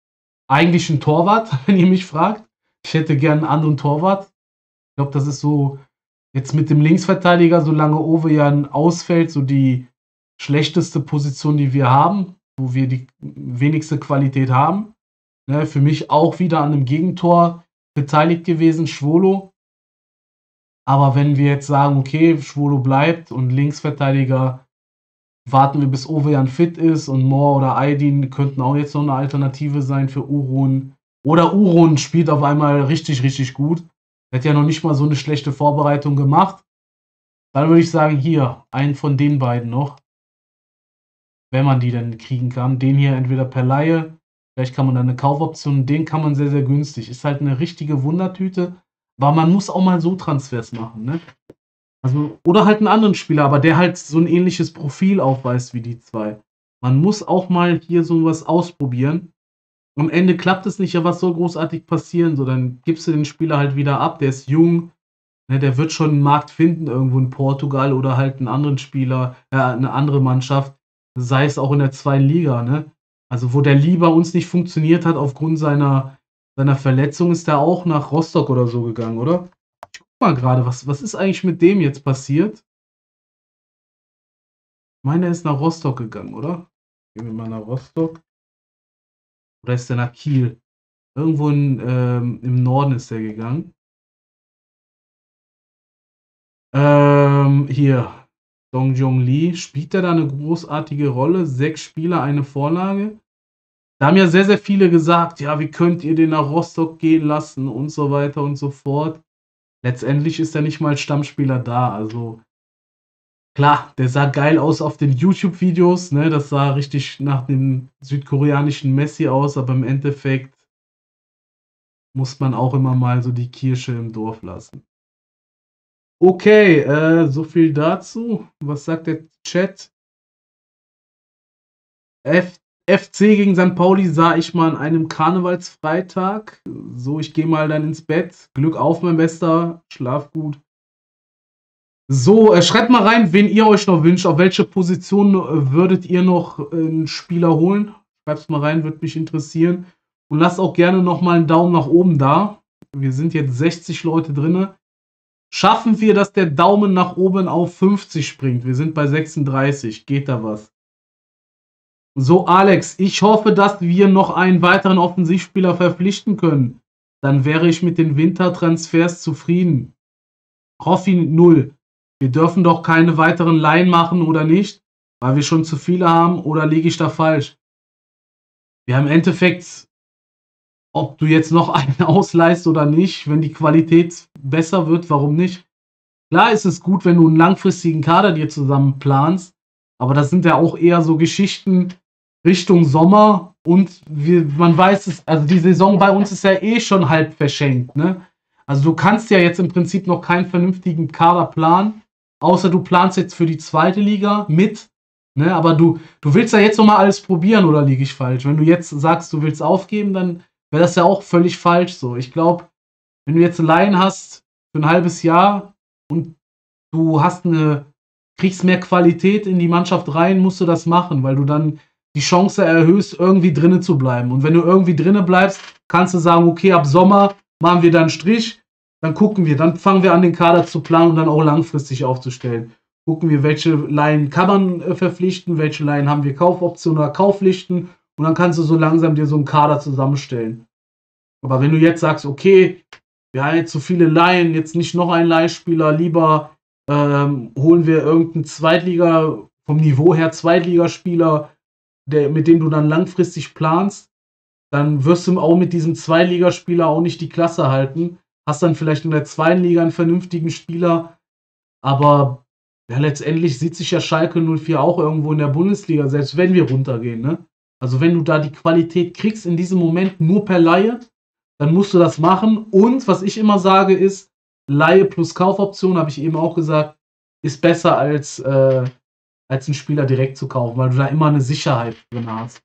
eigentlich ein Torwart, wenn ihr mich fragt. Ich hätte gern einen anderen Torwart. Ich glaube, das ist so jetzt mit dem Linksverteidiger, solange Ovejan ausfällt, so die schlechteste Position, die wir haben, wo wir die wenigste Qualität haben. Ne, für mich auch wieder an einem Gegentor beteiligt gewesen, Schwolo. Aber wenn wir jetzt sagen, okay, Schwolo bleibt und Linksverteidiger warten wir, bis Ovejan fit ist und Moore oder Aydin könnten auch jetzt noch eine Alternative sein für Urun. Oder Urun spielt auf einmal richtig, richtig gut. Er hat ja noch nicht mal so eine schlechte Vorbereitung gemacht. Dann würde ich sagen, hier, einen von den beiden noch. Wenn man die denn kriegen kann. Den hier entweder per Leihe, vielleicht kann man dann eine Kaufoption, den kann man sehr, sehr günstig. Ist halt eine richtige Wundertüte. Aber man muss auch mal so Transfers machen, ne? Also, oder halt einen anderen Spieler, aber der halt so ein ähnliches Profil aufweist wie die zwei. Man muss auch mal hier so was ausprobieren. Am Ende klappt es nicht, ja, was soll großartig passieren? So, dann gibst du den Spieler halt wieder ab, der ist jung, ne, der wird schon einen Markt finden, irgendwo in Portugal oder halt einen anderen Spieler, äh, eine andere Mannschaft, sei es auch in der zweiten Liga, ne? Also, wo der Lee bei uns nicht funktioniert hat aufgrund seiner, seiner Verletzung, ist der auch nach Rostock oder so gegangen, oder? Ich guck mal gerade, was, was ist eigentlich mit dem jetzt passiert? Ich meine, er ist nach Rostock gegangen, oder? Gehen wir mal nach Rostock. Oder ist der nach Kiel? Irgendwo in, ähm, im Norden ist der gegangen. Ähm, hier. Dongjong Lee. Spielt der da eine großartige Rolle? Sechs Spieler, eine Vorlage. Da haben ja sehr, sehr viele gesagt, ja, wie könnt ihr den nach Rostock gehen lassen und so weiter und so fort. Letztendlich ist er nicht mal Stammspieler da. Also klar, der sah geil aus auf den YouTube-Videos, ne? Das sah richtig nach dem südkoreanischen Messi aus, aber im Endeffekt muss man auch immer mal so die Kirsche im Dorf lassen. Okay, äh, so viel dazu. Was sagt der Chat? F FC gegen Sankt Pauli sah ich mal an einem Karnevalsfreitag. So, ich gehe mal dann ins Bett. Glück auf, mein Bester. Schlaf gut. So, äh, schreibt mal rein, wen ihr euch noch wünscht. Auf welche Position äh, würdet ihr noch äh, einen Spieler holen? Schreibt es mal rein, würde mich interessieren. Und lasst auch gerne noch mal einen Daumen nach oben da. Wir sind jetzt sechzig Leute drin. Schaffen wir, dass der Daumen nach oben auf fünfzig springt? Wir sind bei sechsunddreißig. Geht da was? So, Alex, ich hoffe, dass wir noch einen weiteren Offensivspieler verpflichten können. Dann wäre ich mit den Wintertransfers zufrieden. Hoffi null. Wir dürfen doch keine weiteren Leihen machen, oder nicht? Weil wir schon zu viele haben, oder liege ich da falsch? Wir haben im Endeffekt, ob du jetzt noch einen ausleihst oder nicht, wenn die Qualität besser wird, warum nicht? Klar ist es gut, wenn du einen langfristigen Kader dir zusammen planst, aber das sind ja auch eher so Geschichten Richtung Sommer und wir, man weiß es, also die Saison bei uns ist ja eh schon halb verschenkt, ne? Also du kannst ja jetzt im Prinzip noch keinen vernünftigen Kader planen, außer du planst jetzt für die zweite Liga mit, ne? Aber du, du willst ja jetzt noch mal alles probieren, oder liege ich falsch? Wenn du jetzt sagst, du willst aufgeben, dann wäre das ja auch völlig falsch so. Ich glaube, wenn du jetzt Laien hast für ein halbes Jahr und du hast eine, kriegst mehr Qualität in die Mannschaft rein, musst du das machen, weil du dann die Chance erhöhst, irgendwie drinnen zu bleiben. Und wenn du irgendwie drinnen bleibst, kannst du sagen, okay, ab Sommer machen wir dann einen Strich, dann gucken wir, dann fangen wir an, den Kader zu planen und dann auch langfristig aufzustellen. Gucken wir, welche Laien kann man äh, verpflichten, welche Laien haben wir Kaufoptionen oder Kaufpflichten und dann kannst du so langsam dir so einen Kader zusammenstellen. Aber wenn du jetzt sagst, okay, wir haben jetzt so viele Laien, jetzt nicht noch ein Leihspieler, lieber ähm, holen wir irgendeinen Zweitliga, vom Niveau her Zweitligaspieler, der, mit dem du dann langfristig planst, dann wirst du auch mit diesem Zweitligaspieler auch nicht die Klasse halten. Hast dann vielleicht in der zweiten Liga einen vernünftigen Spieler, aber ja, letztendlich sieht sich ja Schalke null vier auch irgendwo in der Bundesliga, selbst wenn wir runtergehen, ne? Also wenn du da die Qualität kriegst in diesem Moment nur per Leihe, dann musst du das machen. Und was ich immer sage ist, Leihe plus Kaufoption, habe ich eben auch gesagt, ist besser als, äh, als einen Spieler direkt zu kaufen, weil du da immer eine Sicherheit drin hast.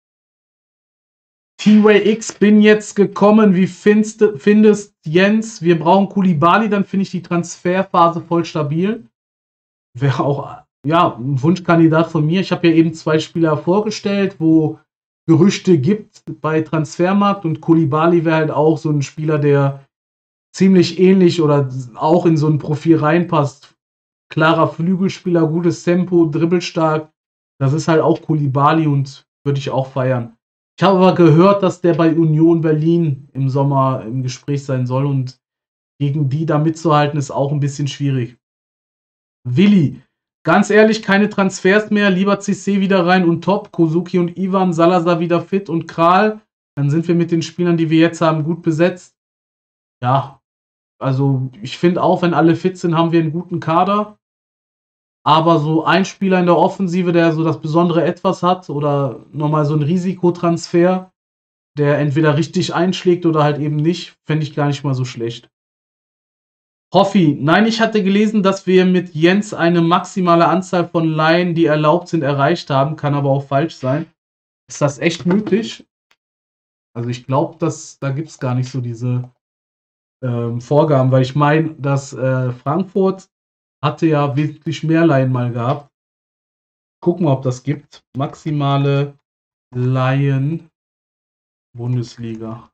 T-Way X, bin jetzt gekommen. Wie findest, findest Jens? Wir brauchen Koulibaly, dann finde ich die Transferphase voll stabil. Wäre auch ja, ein Wunschkandidat von mir. Ich habe ja eben zwei Spieler vorgestellt, wo Gerüchte gibt bei Transfermarkt, und Koulibaly wäre halt auch so ein Spieler, der ziemlich ähnlich oder auch in so ein Profil reinpasst. Klarer Flügelspieler, gutes Tempo, dribbelstark. Das ist halt auch Koulibaly und würde ich auch feiern. Ich habe aber gehört, dass der bei Union Berlin im Sommer im Gespräch sein soll, und gegen die da mitzuhalten ist auch ein bisschen schwierig. Willi, ganz ehrlich, keine Transfers mehr, lieber Cissé wieder rein und top, Kosuki und Ivan, Salazar wieder fit und Kral. Dann sind wir mit den Spielern, die wir jetzt haben, gut besetzt. Ja, also ich finde auch, wenn alle fit sind, haben wir einen guten Kader. Aber so ein Spieler in der Offensive, der so das besondere Etwas hat, oder nochmal so ein Risikotransfer, der entweder richtig einschlägt oder halt eben nicht, fände ich gar nicht mal so schlecht. Hoffi, nein, ich hatte gelesen, dass wir mit Jens eine maximale Anzahl von Leihen, die erlaubt sind, erreicht haben. Kann aber auch falsch sein. Ist das echt möglich? Also ich glaube, dass da gibt es gar nicht so diese ähm, Vorgaben, weil ich meine, dass äh, Frankfurt hatte ja wesentlich mehr Leihen mal gehabt. Gucken wir, ob das gibt. Maximale Leihen Bundesliga.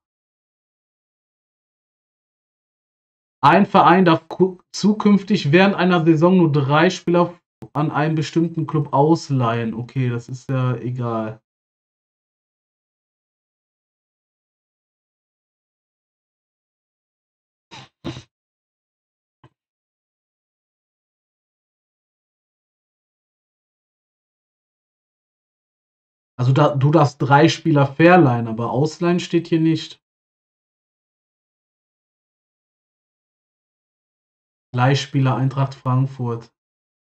Ein Verein darf zukünftig während einer Saison nur drei Spieler an einen bestimmten Club ausleihen. Okay, das ist ja egal. Also da, du darfst drei Spieler verleihen, aber ausleihen steht hier nicht. Leihspieler Eintracht Frankfurt.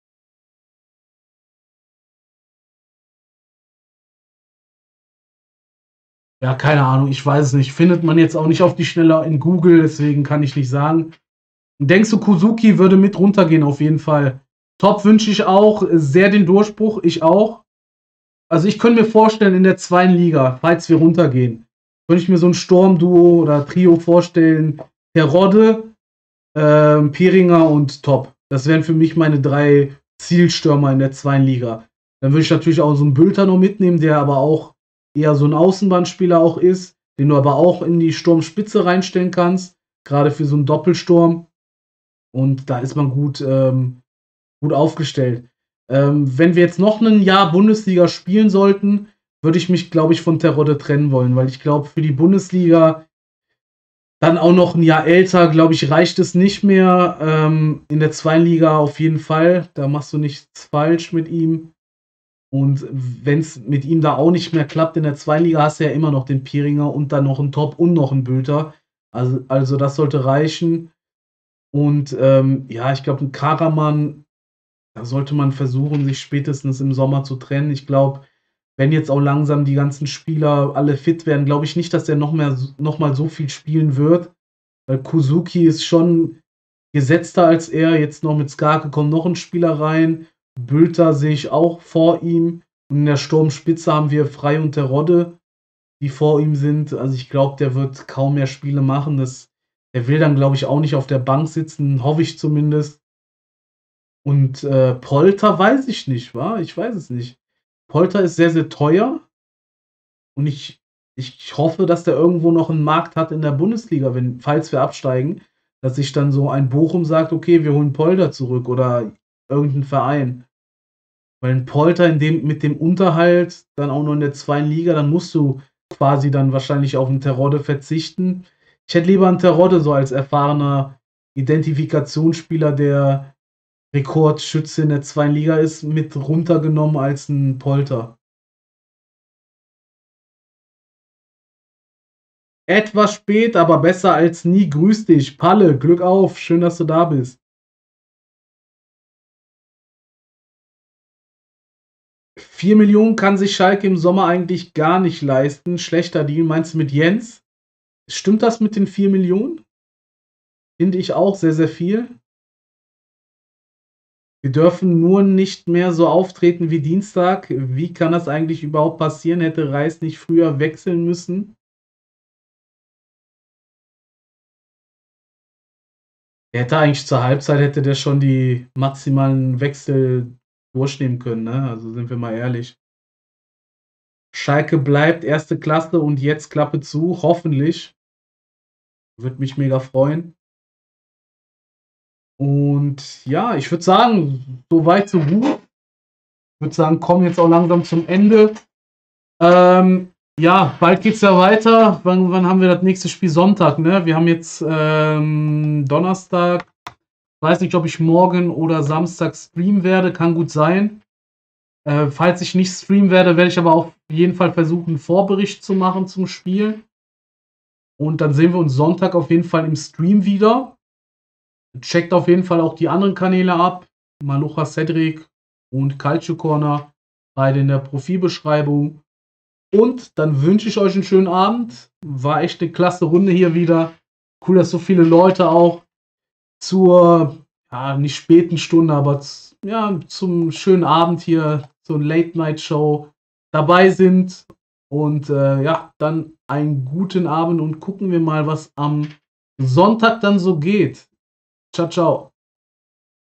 Ja, keine Ahnung, ich weiß es nicht. Findet man jetzt auch nicht auf die Schnelle in Google, deswegen kann ich nicht sagen. Denkst du, Kosuki würde mit runtergehen auf jeden Fall? Top wünsche ich auch, sehr den Durchbruch, ich auch. Also ich könnte mir vorstellen, in der zweiten Liga, falls wir runtergehen, könnte ich mir so ein Sturmduo oder Trio vorstellen. Terodde, ähm, Piringer und Top. Das wären für mich meine drei Zielstürmer in der zweiten Liga. Dann würde ich natürlich auch so einen Bülter noch mitnehmen, der aber auch eher so ein Außenbahnspieler auch ist, den du aber auch in die Sturmspitze reinstellen kannst, gerade für so einen Doppelsturm. Und da ist man gut, ähm, gut aufgestellt. Ähm, wenn wir jetzt noch ein Jahr Bundesliga spielen sollten, würde ich mich, glaube ich, von Terodde trennen wollen, weil ich glaube, für die Bundesliga dann auch noch ein Jahr älter, glaube ich, reicht es nicht mehr. Ähm, in der zweiten Liga auf jeden Fall. Da machst du nichts falsch mit ihm. Und wenn es mit ihm da auch nicht mehr klappt, in der zweiten Liga hast du ja immer noch den Piringer und dann noch einen Top und noch einen Bülter. Also, also das sollte reichen. Und ähm, ja, ich glaube, ein Karaman, da sollte man versuchen, sich spätestens im Sommer zu trennen. Ich glaube, wenn jetzt auch langsam die ganzen Spieler alle fit werden, glaube ich nicht, dass er noch, mehr, noch mal so viel spielen wird. Weil Kosuki ist schon gesetzter als er. Jetzt noch mit Skarke kommt noch ein Spieler rein. Bülter sehe ich auch vor ihm. Und in der Sturmspitze haben wir Frei und Terodde, die vor ihm sind. Also ich glaube, der wird kaum mehr Spiele machen. Das, der will dann, glaube ich, auch nicht auf der Bank sitzen, hoffe ich zumindest. Und äh, Polter weiß ich nicht, wa? Ich weiß es nicht. Polter ist sehr, sehr teuer, und ich, ich hoffe, dass der irgendwo noch einen Markt hat in der Bundesliga, wenn, falls wir absteigen, dass sich dann so ein Bochum sagt, okay, wir holen Polter zurück oder irgendein Verein. Weil ein Polter in dem, mit dem Unterhalt dann auch noch in der zweiten Liga, dann musst du quasi dann wahrscheinlich auf einen Terodde verzichten. Ich hätte lieber einen Terodde so als erfahrener Identifikationsspieler, der Rekordschütze in der zweiten Liga ist, mit runtergenommen als ein Polter. Etwas spät, aber besser als nie. Grüß dich. Palle, Glück auf. Schön, dass du da bist. Vier Millionen kann sich Schalke im Sommer eigentlich gar nicht leisten. Schlechter Deal. Meinst du mit Jens? Stimmt das mit den vier Millionen? Finde ich auch sehr, sehr viel. Wir dürfen nur nicht mehr so auftreten wie Dienstag. Wie kann das eigentlich überhaupt passieren? Hätte Reis nicht früher wechseln müssen? Er hätte eigentlich zur Halbzeit hätte der schon die maximalen Wechsel durchnehmen können, ne? Also sind wir mal ehrlich. Schalke bleibt erste Klasse und jetzt Klappe zu, hoffentlich. Würde mich mega freuen. Und ja, ich würde sagen, so weit, so gut. Ich würde sagen, kommen jetzt auch langsam zum Ende. Ähm, ja, bald geht's ja weiter. Wann, wann haben wir das nächste Spiel? Sonntag, ne? Wir haben jetzt ähm, Donnerstag. Weiß nicht, ob ich morgen oder Samstag streamen werde. Kann gut sein. Äh, falls ich nicht streamen werde, werde ich aber auf jeden Fall versuchen, einen Vorbericht zu machen zum Spiel. Und dann sehen wir uns Sonntag auf jeden Fall im Stream wieder. Checkt auf jeden Fall auch die anderen Kanäle ab. Malucha Cedric und Calcio Corner. Beide in der Profilbeschreibung. Und dann wünsche ich euch einen schönen Abend. War echt eine klasse Runde hier wieder. Cool, dass so viele Leute auch zur, ja, nicht späten Stunde, aber z- ja, zum schönen Abend hier, zur Late-Night-Show dabei sind. Und äh, ja, dann einen guten Abend und gucken wir mal, was am Sonntag dann so geht. Ciao, ciao.